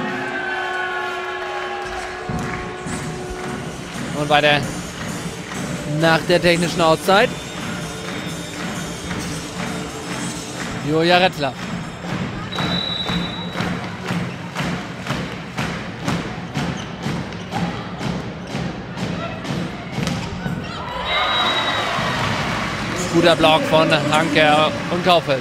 Und weiter nach der technischen Auszeit. Julia Retzler. Guter Block von Hanke und Kaufeld.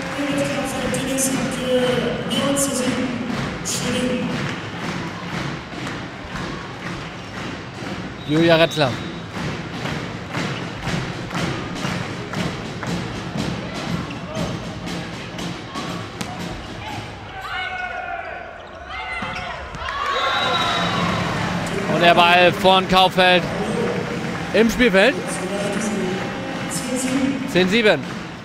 Julia Retzler. Und der Ball von Kaufeld im Spielfeld. 10:7.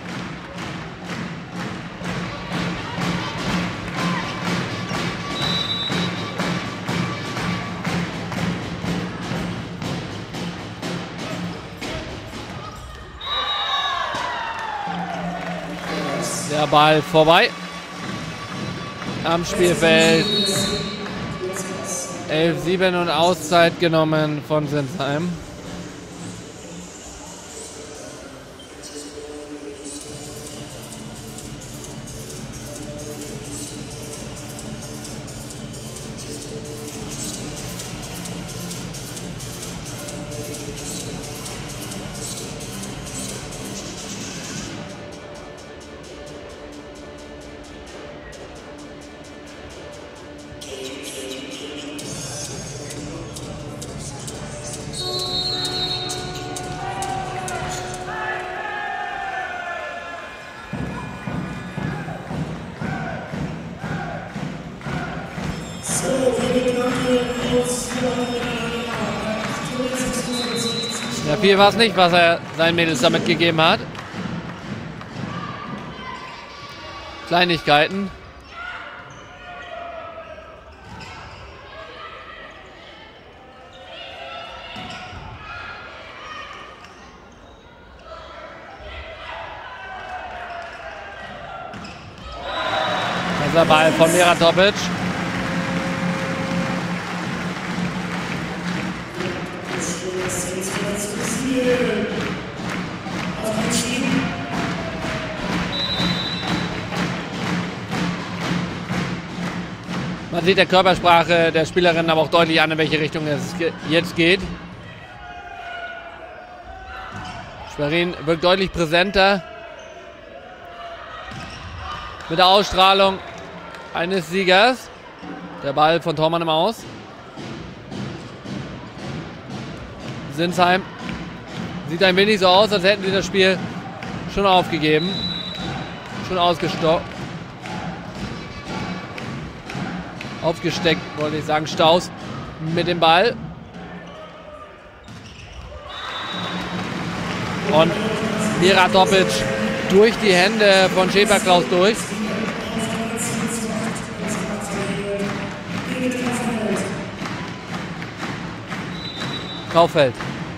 Der Ball vorbei. Am Spielfeld. 11:7 und Auszeit genommen von Sinsheim. Ja, viel war es nicht, was er seinen Mädels damit gegeben hat. Kleinigkeiten. Dieser Ball von Mira Topic. Man sieht der Körpersprache der Spielerin aber auch deutlich an, in welche Richtung es jetzt geht. Schwerin wirkt deutlich präsenter. Mit der Ausstrahlung eines Siegers. Der Ball von Thormann im Aus. Sinsheim sieht ein wenig so aus, als hätten sie das Spiel schon aufgegeben. Schon ausgestoppt. Aufgesteckt, wollte ich sagen. Staus mit dem Ball. Und Mira Topic durch die Hände von Schäfer-Klaus durch. Kaufeld.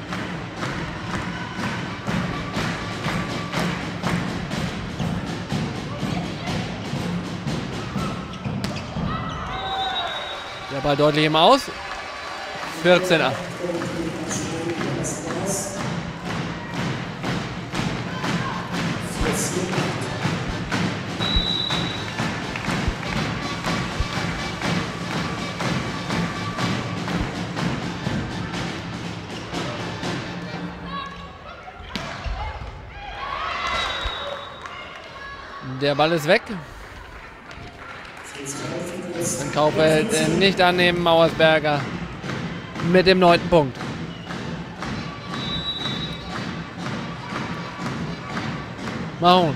Der Ball deutlich im Aus. 14:8. Der Ball ist weg. Dann Kaufeld nicht annehmen, Mauersberger mit dem 9. Punkt. Mahon.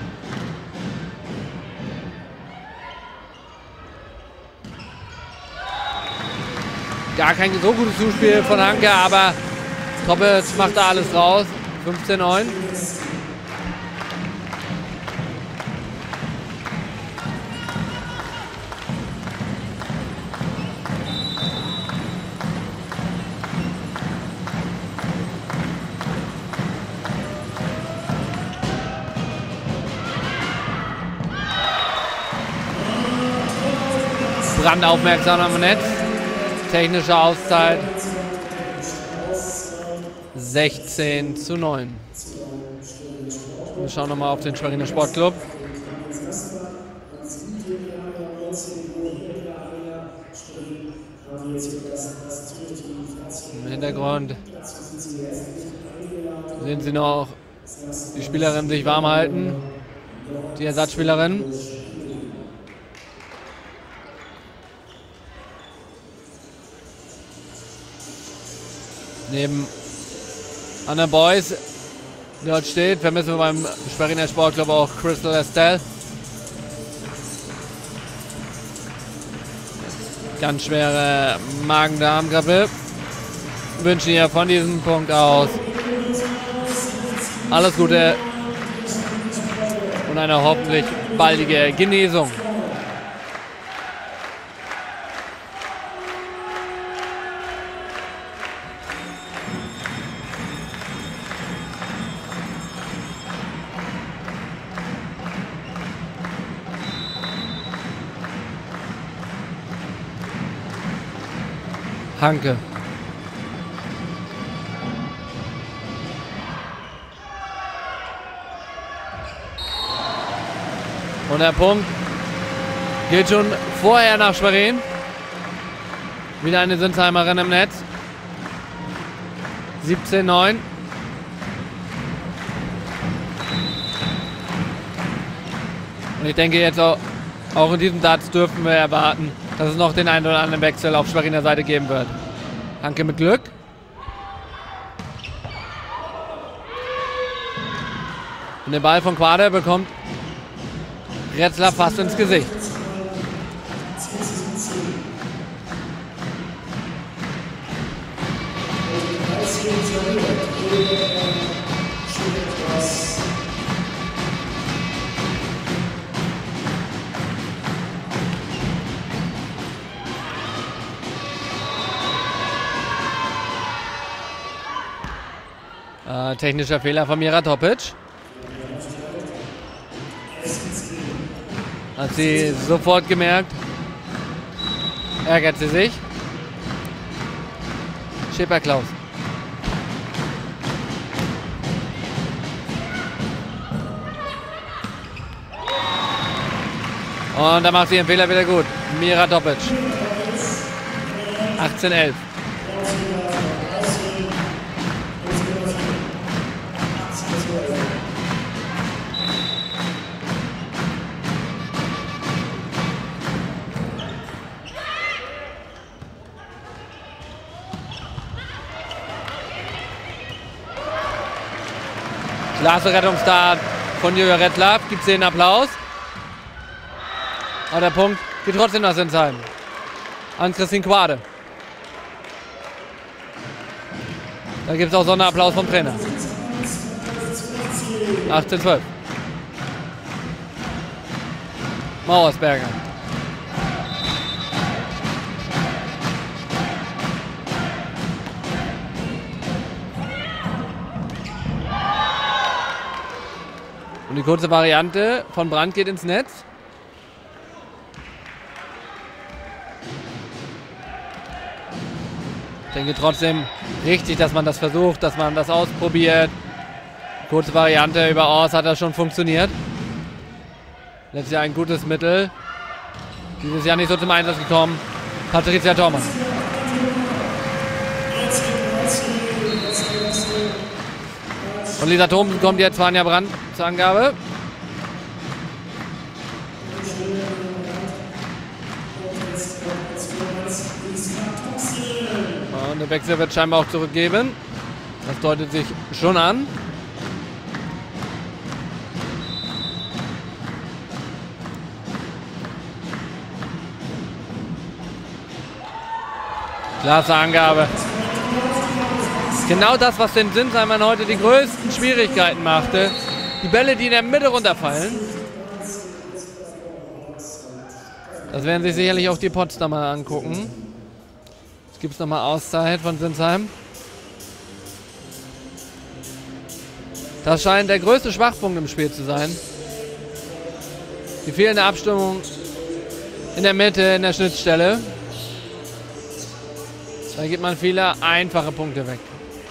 Gar kein so gutes Zuspiel von Hanke, aber Topic macht da alles raus. 15:9. Brand aufmerksam am Netz. Technische Auszeit. 16:9. Wir schauen nochmal auf den Schweriner Sportclub. Im Hintergrund sehen Sie noch die Spielerinnen sich warm halten. Die Ersatzspielerin. Neben Anna Boys dort steht, vermissen wir beim Schweriner Sportclub auch Crystal Estelle. Ganz schwere Magen-Darm-Grippe. Wünschen ihr von diesem Punkt aus alles Gute und eine hoffentlich baldige Genesung. Hanke. Und der Punkt geht schon vorher nach Schwerin. Wieder eine Sinsheimerin im Netz. 17:9. Und ich denke jetzt auch in diesem Satz dürfen wir erwarten, dass es noch den einen oder anderen Wechsel auf Schweriner Seite geben wird. Hanke mit Glück. Und den Ball von Quader bekommt Retzler fast ins Gesicht. Technischer Fehler von Mira Topic. Hat sie sofort gemerkt. Ärgert sie sich. Schäper Klaus. Und da macht sie ihren Fehler wieder gut. Mira Topic. 18:11. Klasse Rettungsstart von Julia Rettlaff. Gibt es den Applaus. Aber der Punkt geht trotzdem nach Sinsheim. An Christine Quade. Da gibt es auch Sonderapplaus vom Trainer. 18:12. Mauersberger. Und die kurze Variante von Brandt geht ins Netz. Ich denke trotzdem richtig, dass man das versucht, dass man das ausprobiert. Kurze Variante über Ors hat das schon funktioniert. Letztes Jahr ein gutes Mittel. Dieses Jahr nicht so zum Einsatz gekommen. Patricia Thomas. Und Lisa Thompson kommt jetzt Vanja Brandt zur Angabe. Und der Wechsel wird scheinbar auch zurückgeben. Das deutet sich schon an. Klasse Angabe. Genau das, was den Sinsheimern heute die größten Schwierigkeiten machte. Die Bälle, die in der Mitte runterfallen. Das werden sich sicherlich auch die Potsdamer angucken. Jetzt gibt es nochmal Auszeit von Sinsheim. Das scheint der größte Schwachpunkt im Spiel zu sein. Die fehlende Abstimmung in der Mitte, in der Schnittstelle. Da gibt man viele einfache Punkte weg.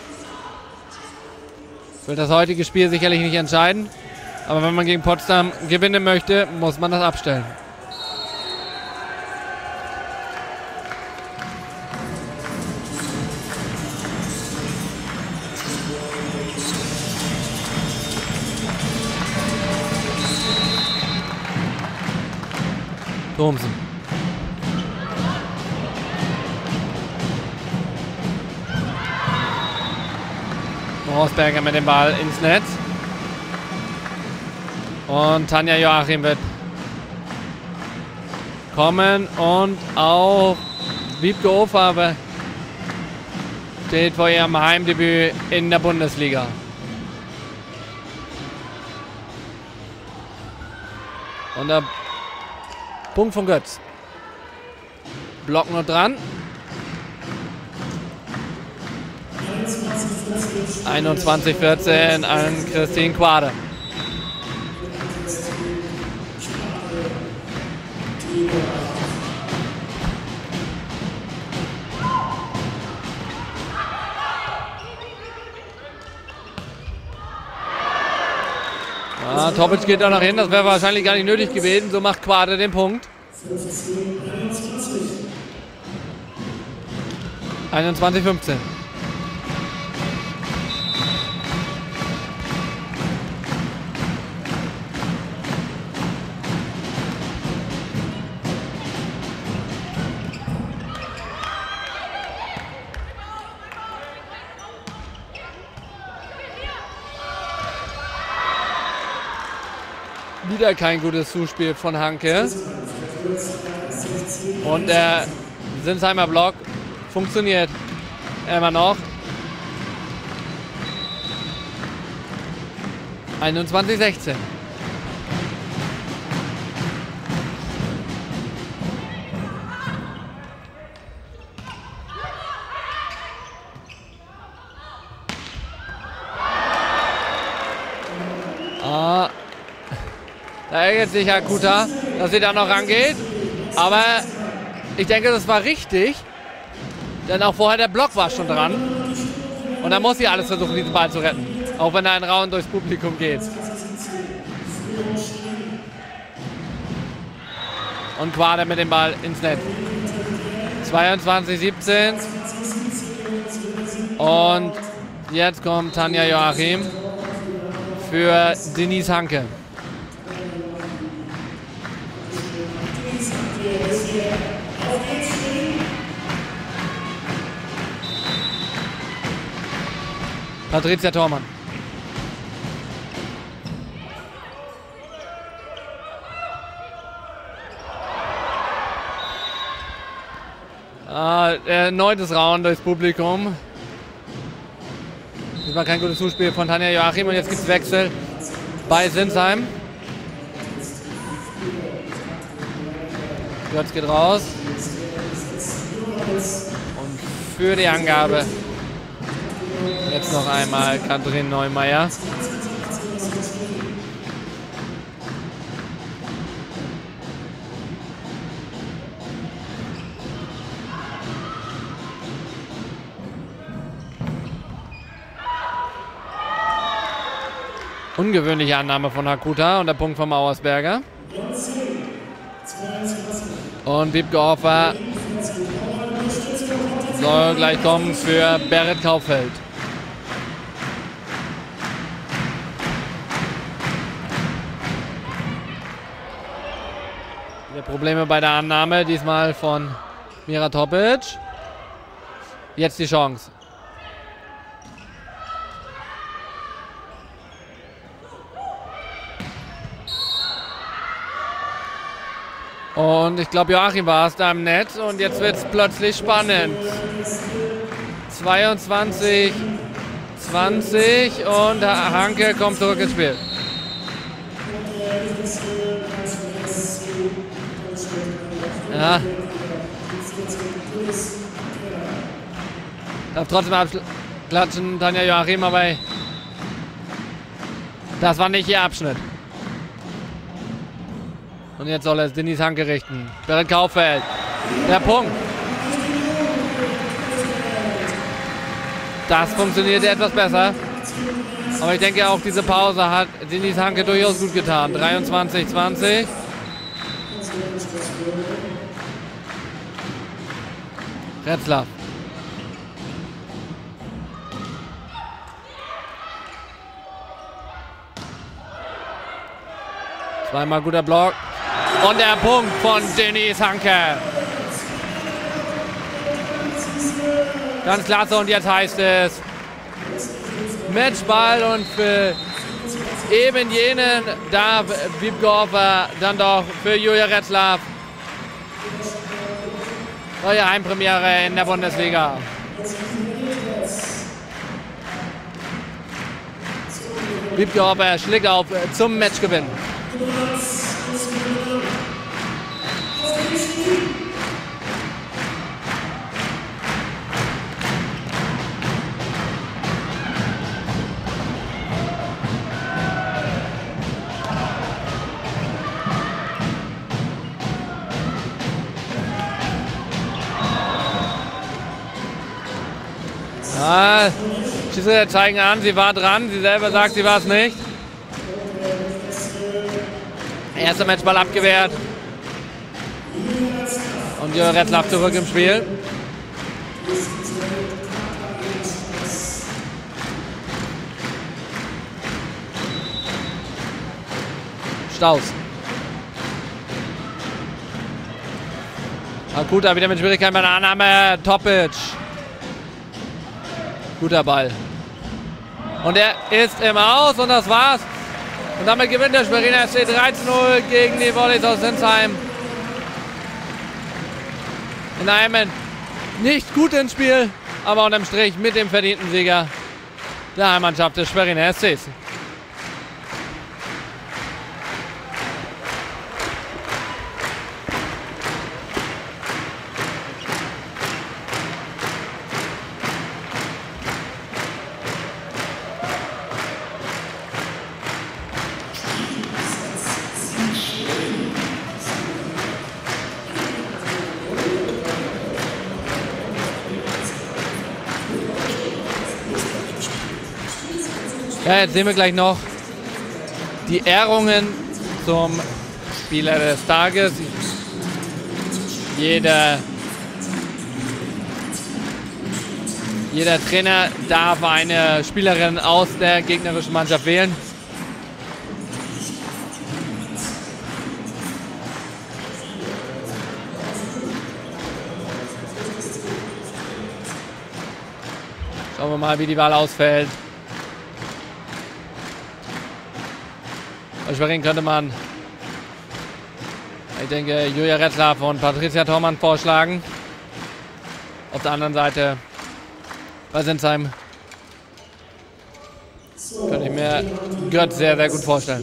Wird das heutige Spiel sicherlich nicht entscheiden. Aber wenn man gegen Potsdam gewinnen möchte, muss man das abstellen. Thomsen. Morsberger mit dem Ball ins Netz. Und Tanja Joachim wird kommen und auch Wiebke Hofer steht vor ihrem Heimdebüt in der Bundesliga. Und der Punkt von Götz. Block nur dran. 21:14 an Christine Quade. Topic geht da noch hin, das wäre wahrscheinlich gar nicht nötig gewesen. So macht Quade den Punkt. 21:15. Wieder kein gutes Zuspiel von Hanke. Und der Sinsheimer Block funktioniert immer noch. 21:16. Da ärgert sich Hakuta, dass sie da noch rangeht. Aber ich denke, das war richtig. Denn auch vorher der Block war schon dran. Und da muss sie alles versuchen, diesen Ball zu retten. Auch wenn er ein Raun durchs Publikum geht. Und Quade mit dem Ball ins Netz. 22:17. Und jetzt kommt Tanja Joachim für Denise Hanke. Patricia Thormann. Erneutes Raun durchs Publikum. Das war kein gutes Zuspiel von Tanja Joachim und jetzt gibt es Wechsel bei Sinsheim. Götz geht raus. Und für die Angabe jetzt noch einmal Katrin Neumeier. Ungewöhnliche Annahme von Hakuta und der Punkt von Mauersberger. Und Wiebke Hofer soll gleich kommen für Berit Kauffeld. Probleme bei der Annahme, diesmal von Mira Topic. Jetzt die Chance. Und ich glaube, Joachim war es da im Netz und jetzt wird es plötzlich spannend. 22:20 und Hanke kommt zurück ins Spiel. Ja. Darf trotzdem abklatschen, Tanja Joachim, aber das war nicht ihr Abschnitt. Und jetzt soll es Denise Hanke richten. Berit Kaufeld. Der Punkt. Das funktionierte etwas besser. Aber ich denke, auch diese Pause hat Denise Hanke durchaus gut getan. 23:20. Retzlaff. Zweimal guter Block. Und der Punkt von Denise Hanke. Ganz klasse. Und jetzt heißt es Matchball. Und für eben jenen darf Wiebke Hofer dann doch für Julia Retzlaff neue Heimpremiere in der Bundesliga. Wiebke Hofer schlägt auf zum Matchgewinn. Ja, Schiedsrichter zeigen an, sie war dran, sie selber sagt, sie war es nicht. Erster Matchball abgewehrt. Und Julia Retzlaff zurück im Spiel. Staus. Akuta wieder mit Schwierigkeiten bei der Annahme. Topic. Guter Ball. Und er ist im Aus und das war's. Und damit gewinnt der Schweriner SC 13:0 gegen die Volleys aus Sinsheim. In einem nicht guten Spiel, aber unterm Strich mit dem verdienten Sieger der Heimmannschaft des Schweriner SCs. Ja, jetzt sehen wir gleich noch die Ehrungen zum Spieler des Tages. Jeder Trainer darf eine Spielerin aus der gegnerischen Mannschaft wählen. Schauen wir mal, wie die Wahl ausfällt. Bei Schwerin könnte man, ich denke, Julia Retzlaff und Patricia Thormann vorschlagen. Auf der anderen Seite bei Sinsheim könnte ich mir Götz sehr, sehr gut vorstellen.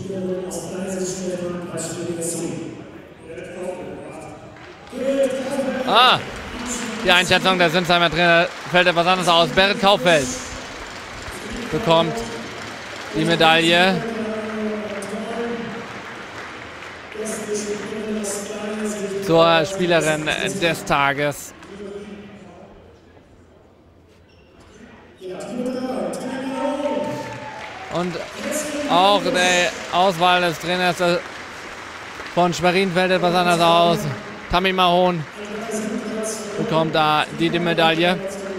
Die Einschätzung der Sinsheimer Trainer fällt etwas anders aus. Berit Kaufeld bekommt die Medaille. Zur Spielerin des Tages. Und auch die Auswahl des Trainers von Schwerin fällt etwas anders aus. Tammy Mahon bekommt da die Medaille.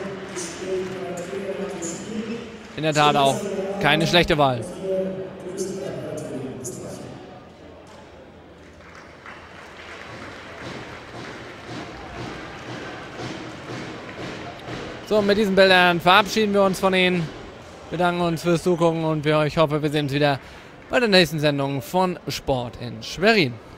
In der Tat auch keine schlechte Wahl. So, mit diesen Bildern verabschieden wir uns von Ihnen. Wir danken uns fürs Zugucken und ich hoffe, wir sehen uns wieder bei der nächsten Sendung von Sport in Schwerin.